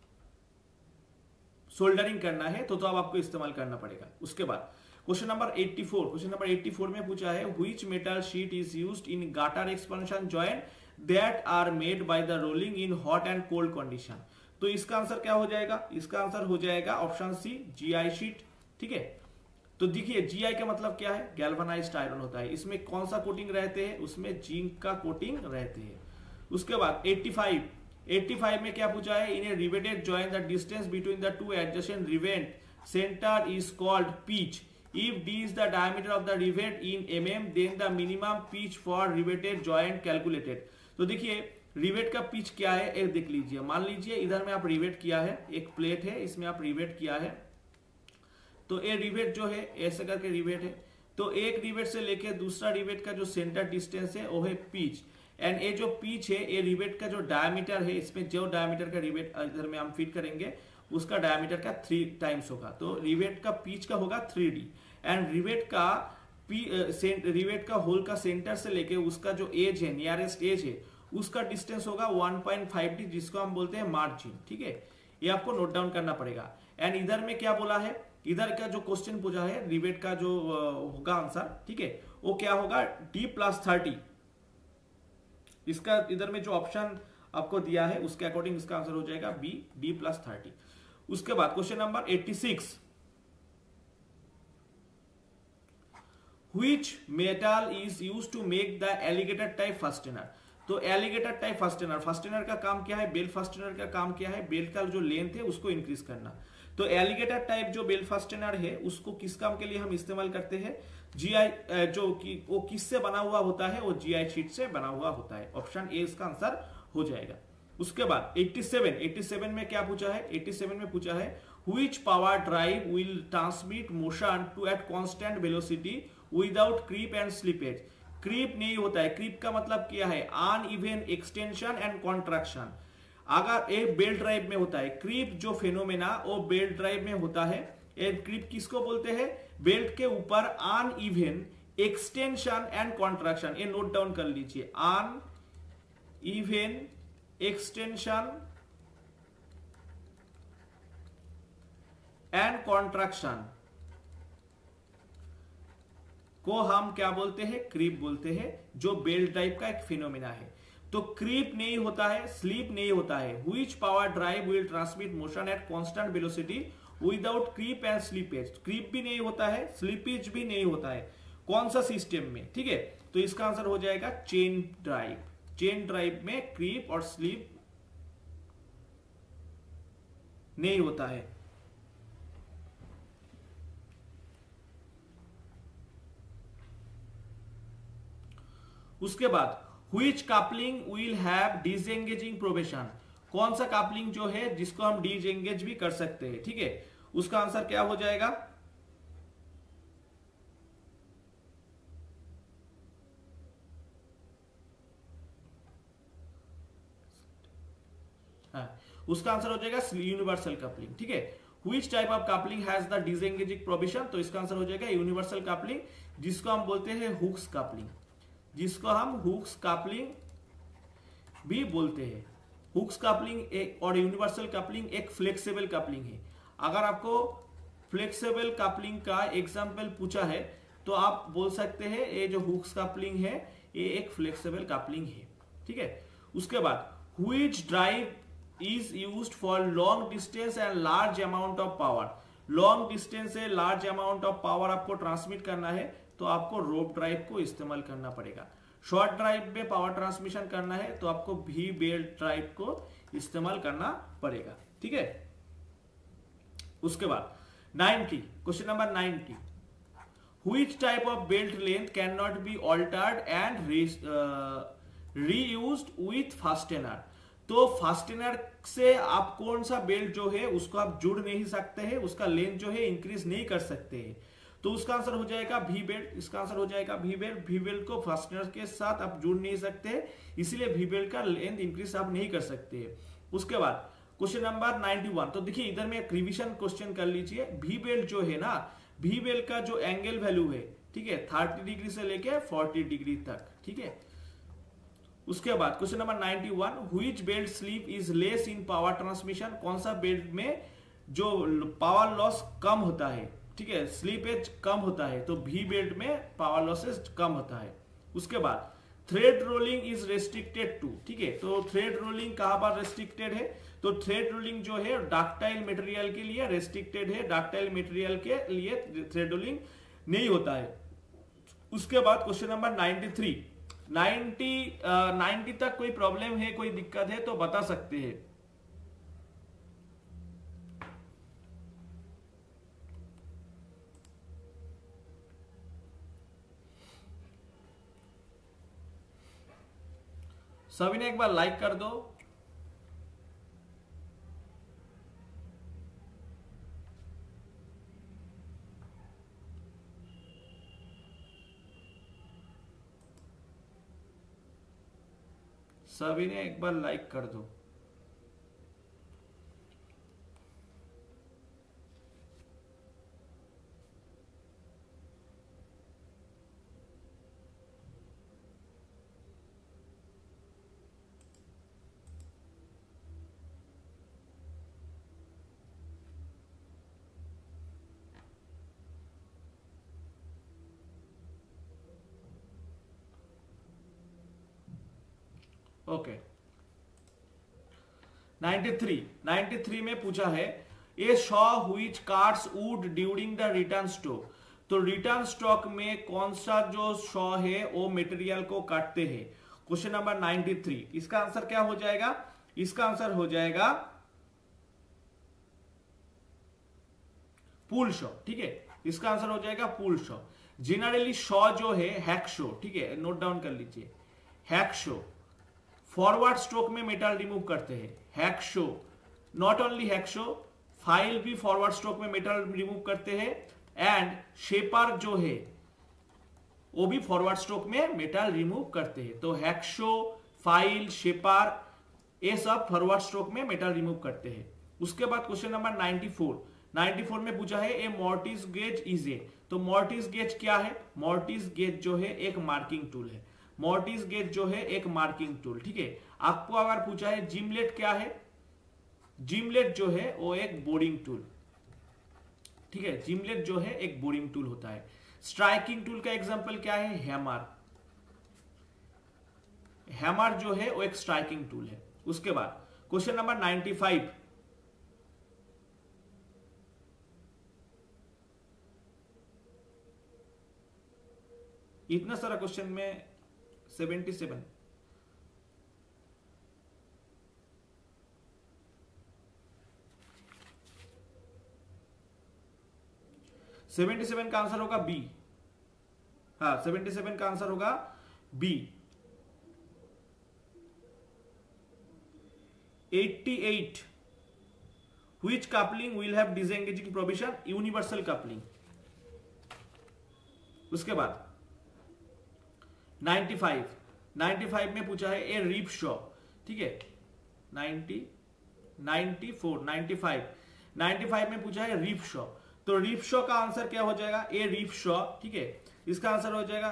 सोल्डरिंग करना है तो तो अब आपको इस्तेमाल करना पड़ेगा। उसके बाद क्वेश्चन नंबर चौरासी, क्वेश्चन नंबर चौरासी में पूछा है which metal sheet is used in gutter expansion joint that are made by the rolling in hot and cold condition. तो इसका आंसर क्या हो जाएगा? इसका आंसर हो जाएगा ऑप्शन सी, जीआई शीट, ठीक है। तो देखिए जीआई का मतलब क्या है? गैल्वेनाइज्ड आयरन होता है। इसमें कौन सा कोटिंग रहते हैं? उसमें जिंक का कोटिंग रहते हैं। उसके बाद पचासी, पचासी में क्या पूछा है? In a riveted joint the distance between the two adjacent rivet centre is called pitch. If D is the diameter of the rivet in mm then the minimum pitch for riveted joint calculated. तो देखिए rivet का pitch क्या है एक देख लीजिए। मान लीजिए इधर में आप रिवेट किया है, एक प्लेट है, इसमें आप रिवेट किया है, तो ये रिवेट जो है ऐसे करके रिवेट है। तो एक रिवेट से लेके दूसरा रिवेट का जो सेंटर डिस्टेंस है वो है पिच, एंड ये जो पिच है ये रिवेट का जो डायमीटर है, इसमें जो डायमीटर का रिवेट इधर में हम फिट करेंगे उसका डायमीटर का थ्री टाइम्स होगा। तो रिवेट का पिच का होगा थ्री डी एंड रिवेट का पी रिवेट का होल का सेंटर से लेके उसका जो एज है, नियरेस्ट एज है, उसका डिस्टेंस होगा वन पॉइंट फाइव डी जिसको हम बोलते हैं मार्जिन, ठीक है। ये आपको नोट डाउन करना पड़ेगा। एंड इधर में क्या बोला है? इधर का जो क्वेश्चन पूछा है रिवेट का जो होगा आंसर, ठीक है, वो क्या होगा? D plus thirty. इसका इधर में जो ऑप्शन आपको दिया है उसके अकॉर्डिंग इसका आंसर हो जाएगा बी, डी प्लस थर्टी। उसके बाद क्वेश्चन नंबर छियासी, which metal is used to make the alligator type fastener. तो एलिगेटर टाइप फास्टेनर, फास्टेनर का काम क्या है? बेल्ट फास्टेनर का काम क्या है? बेल्ट का जो लेंथ है उसको इंक्रीज करना। तो एलिगेटर टाइप जो बेल्ट फास्टेनर है उसको किस काम के लिए हम इस्तेमाल करते हैं? जीआई जो कि वो किससे बना हुआ होता है? वो जीआई शीट से बना हुआ होता है। ऑप्शन ए इसका आंसर हो जाएगा। उसके बाद सत्तासी, सत्तासी में क्या पूछा है? सत्तासी में पूछा है which power drive will transmit motion to at constant velocity without creep and slippage. Creep नहीं होता है। क्रीप का मतलब क्या है? Uneven extension and contraction. अगर एक बेल्ट ड्राइव में होता है क्रीप जो फेनोमेना, वो बेल्ट ड्राइव में होता है। क्रीप किसको बोलते हैं? बेल्ट के ऊपर अनइवन एक्सटेंशन एंड कॉन्ट्रैक्शन। ये नोट डाउन कर लीजिए, अनइवन एक्सटेंशन एंड कॉन्ट्रैक्शन को हम क्या बोलते हैं? क्रीप बोलते हैं, जो बेल्ट ड्राइव का एक फिनोमिना है। तो क्रीप नहीं होता है, स्लीप नहीं होता है। Which power drive will transmit motion at constant velocity without creep and slippage. Creep भी नहीं होता है, स्लीपेज भी नहीं होता है। कौन सा सिस्टम में, ठीक है। तो इसका आंसर हो जाएगा चेन ड्राइव। चेन ड्राइव में क्रीप और स्लीप नहीं होता है। उसके बाद which coupling will have disengaging probation, कौन सा कपलिंग जो है जिसको हम डिसएंगेज भी कर सकते हैं, ठीक है। उसका आंसर क्या हो जाएगा, हाँ, उसका आंसर हो जाएगा यूनिवर्सल कपलिंग, ठीक है। Which type of coupling has the disengaging probation, तो इसका आंसर हो जाएगा यूनिवर्सल कपलिंग, जिसको हम बोलते हैं हुक्स कपलिंग, जिसको हम हुक्स कपलिंग भी बोलते हैं। हुक्स कपलिंग एक और यूनिवर्सल कपलिंग एक फ्लेक्सिबल कपलिंग है। अगर आपको फ्लेक्सिबल कपलिंग का एग्जांपल पूछा है तो आप बोल सकते हैं ये जो हुक्स कपलिंग है ये एक फ्लेक्सिबल कपलिंग है, ठीक है। उसके बाद which drive is used for long distance and large amount of power, long distance से लार्ज अमाउंट ऑफ पावर आपको ट्रांसमिट करना है तो आपको रोप ड्राइव को इस्तेमाल करना पड़ेगा। शॉर्ट ड्राइव में पावर ट्रांसमिशन करना है तो आपको भी बेल्ट ड्राइव को इस्तेमाल करना पड़ेगा, ठीक है। उसके बाद ninety, question number ninety, which type of belt length can not be altered and reused with fastener, तो फास्टेनर से आप कौन सा बेल्ट जो है उसको आप जुड़ नहीं सकते हैं, उसका लेंथ जो है इंक्रीज नहीं कर सकते हैं, तो उसका आंसर हो जाएगा भी बेल्ट। इसका आंसर हो जाएगा भी बेल्ट। भी बेल्ट को फास्टनर के साथ आप जुड़ नहीं सकते, इसलिए भी बेल्ट का लेंथ इंक्रीज आप नहीं कर सकते। उसके बाद क्वेश्चन नंबर नाइंटी वन, तो देखिए इधर में एक रिवीजन क्वेश्चन कर लीजिए। भी बेल्ट जो है ना, भी बेल्ट का जो एंगल वैल्यू है, ठीक है, थर्टी डिग्री से लेके फोर्टी डिग्री तक, ठीक है। उसके बाद question number ninety one, which belt slip is less in power transmission, कौन सा बेल्ट में जो पावर लॉस कम होता है, ठीक है, स्लीपेज कम होता है, तो भी बेल्ट में पावर लॉसेज कम होता है। उसके बाद thread rolling is restricted to, ठीक है, तो थ्रेड रोलिंग कहां पर रेस्ट्रिक्टेड है, तो थ्रेड रोलिंग जो है डक्टाइल मटेरियल के लिए रेस्ट्रिक्टेड है, डक्टाइल मटेरियल के लिए थ्रेड रोलिंग नहीं होता है। उसके बाद question number ninety three, ninety ninety तक कोई प्रॉब्लम है, कोई दिक्कत है तो बता सकते हैं। सभी ने एक बार लाइक कर दो। सभी ने एक बार लाइक कर दो। Okay, ninety three, ninety three में पूछा है a saw which cuts wood during the return stroke, तो रिटर्न स्टॉक में कौन सा जो शॉ है वो मटेरियल को काटते हैं। क्वेश्चन नंबर नाइंटी थ्री, इसका आंसर क्या हो जाएगा, इसका आंसर हो जाएगा पुल शॉ, ठीक है, इसका आंसर हो जाएगा पुल शॉ। जनरली शॉ जो है हैक शॉ, ठीक है, नोट डाउन कर लीजिए, हैक शॉ फॉरवर्ड स्ट्रोक में मेटल रिमूव करते हैं। Hacksaw, not only hacksaw, file भी फॉरवर्ड स्ट्रोक में मेटल रिमूव करते हैं, एंड शेपर जो है वो भी फॉरवर्ड स्ट्रोक में मेटल रिमूव करते हैं। तो हैक शो, फाइल, शेपर ये सब फॉरवर्ड स्ट्रोक में मेटल रिमूव करते हैं। उसके बाद question number ninety four, ninety four में पूछा है a mortise gauge is a, तो मॉर्टिस गेज क्या है, मॉर्टिस गेज जो है एक मार्किंग टूल है। मॉर्टिस गेज जो है एक मार्किंग टूल, ठीक है। आपको अगर पूछा है जिमलेट क्या है, जिमलेट जो है वो एक बोरिंग टूल, ठीक है, जिमलेट जो है एक बोरिंग टूल होता है। स्ट्राइकिंग टूल का एग्जांपल क्या है, हैमर, हैमर जो है वो एक स्ट्राइकिंग टूल है। उसके बाद क्वेश्चन नंबर नाइंटी फाइव, इतना सारा क्वेश्चन में सेवेंटी सेवन सेवेंटी सेवन का आंसर होगा बी। हाँ, सेवेंटी सेवन का आंसर होगा B. Eighty eight which coupling will have disengaging provision? Universal coupling. उसके बाद नाइन्टी फाइव नाइन्टी फाइव में पूछा है ए रिप शॉ, ठीक है। Ninety ninety four ninety five ninety five में पूछा है रिप शॉ, तो रिप शॉ का आंसर क्या हो जाएगा? ए रिप शॉ, ठीक है। इसका आंसर हो जाएगा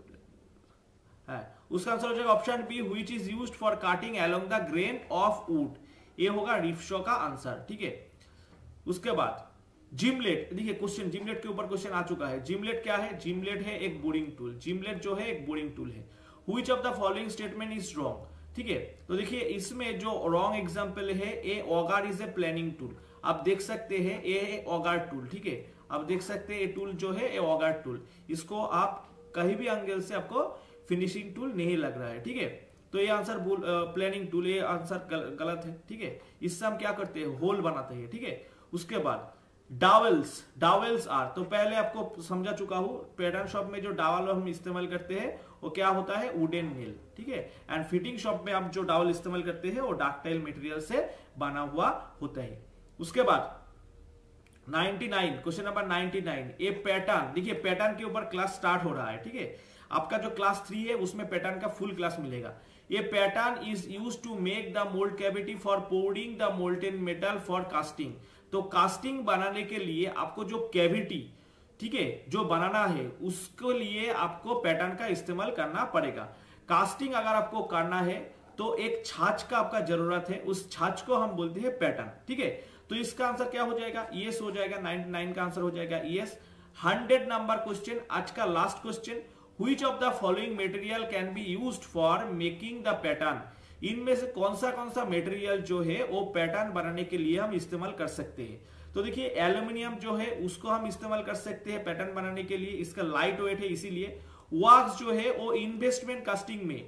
है उसका आंसर हो जाएगा option B which is used for cutting along the grain of wood. ये होगा रिप शॉ का आंसर, ठीक है। उसके बाद जिमलेट, देखिए क्वेश्चन जिमलेट के ऊपर क्वेश्चन आ चुका है। जिमलेट क्या है? जिमलेट है एक बोरिंग टूल। जिमलेट जो है एक बोरिंग टूल है। Which of the following statement is wrong, ठीक है। तो देखिए इसमें जो रॉन्ग एग्जांपल है, a auger is a planing tool. आप देख सकते हैं ए है ऑगर टूल, ठीक है। आप देख सकते हैं ये टूल जो है ए ऑगर टूल, इसको आप कहीं भी एंगल से आपको फिनिशिंग टूल नहीं लग रहा है, ठीक है। तो ये आंसर प्लानिंग टूल, ये आंसर गल, गलत है, ठीक है। इससे हम क्या करते हैं? होल बनाते हैं, ठीक है। उसके बाद डावल्स, डावल्स आर, तो पहले आपको समझा चुका हूं, पैटर्न शॉप में जो डावल हम इस्तेमाल करते हैं वो क्या होता है? वुडन नेल, ठीक है। एंड फिटिंग शॉप में हम जो डावल इस्तेमाल करते हैं वो डक्टाइल मटेरियल से बना हुआ होता है। उसके बाद ninety nine, question number ninety nine, a pattern, देखिए पैटर्न के ऊपर क्लास स्टार्ट हो रहा है, ठीक है। आपका जो क्लास थ्री है उसमें पैटर्न का फुल क्लास मिलेगा। A pattern is used to make the mould cavity for pouring the molten metal for casting. तो कास्टिंग बनाने के लिए आपको जो कैविटी, ठीक है, जो बनाना है उसके लिए आपको पैटर्न का इस्तेमाल करना पड़ेगा। कास्टिंग अगर आपको करना है तो एक छाछ का आपका जरूरत है, उस छाछ को हम बोलते हैं पैटर्न, ठीक है। तो इसका आंसर क्या हो जाएगा? यस हो जाएगा। नाइन्टी नाइन का आंसर हो जाएगा यस। हंड्रेड नंबर क्वेश्चन, आज का last question, which of the following material can be used for making the pattern? इनमें से कौन सा कौन सा मटेरियल जो है वो पैटर्न बनाने के लिए हम इस्तेमाल कर सकते हैं? तो देखिए एल्यूमिनियम जो है उसको हम इस्तेमाल कर सकते हैं पैटर्न बनाने के लिए, इसका लाइट वेट है इसीलिए। वॉक्स जो है वो इन्वेस्टमेंट कास्टिंग में,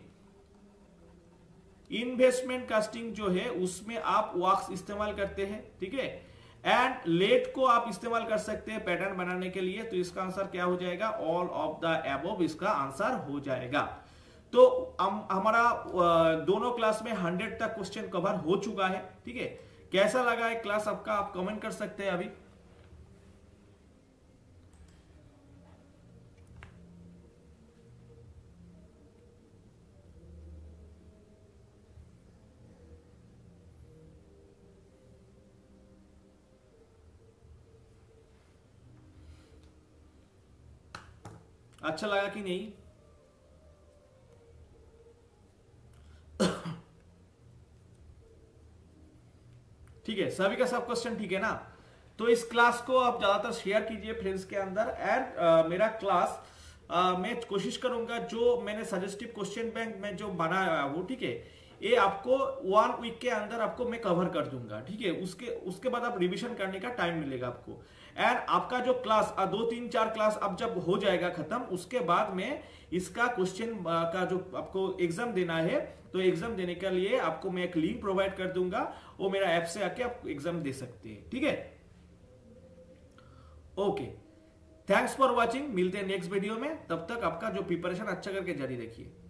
इन्वेस्टमेंट कास्टिंग जो है उसमें आप वॉक्स इस्तेमाल करते हैं, ठीक है। एंड लेड को आप इस्तेमाल कर सकते हैं पैटर्न बनाने के लिए। तो इसका आंसर क्या हो जाएगा? ऑल ऑफ द अबव इसका आंसर हो जाएगा। तो हम हमारा दोनों क्लास में हंड्रेड तक क्वेश्चन कवर हो चुका है, ठीक है। कैसा लगा है क्लास आपका? आप कमेंट कर सकते हैं अभी। अच्छा लगा कि नहीं? ठीक है, सभी का सब क्वेश्चन ठीक है ना? तो इस क्लास को आप ज्यादातर शेयर कीजिए फ्रेंड्स के अंदर। एंड मेरा क्लास uh, मैं कोशिश करूंगा जो मैंने सजेस्टिव क्वेश्चन बैंक में जो बनाया वो, ठीक है, ये आपको वन वीक के अंदर आपको मैं कवर कर दूंगा, ठीक है। उसके उसके बाद आप रिवीजन करने का टाइम मिलेगा आपको। एंड आपका जो क्लास दो तीन चार क्लास अब जब हो जाएगा खत्म, उसके बाद में इसका क्वेश्चन का जो आपको एग्जाम देना है, तो एग्जाम देने के लिए आपको मैं एक लिंक प्रोवाइड कर दूंगा, वो मेरा ऐप से आके आप एग्जाम दे सकते हैं, ठीक है। Okay, thanks for watching. मिलते हैं नेक्स्ट वीडियो में, तब तक आपका जो प्रिपरेशन अच्छा करके जारी रखिए।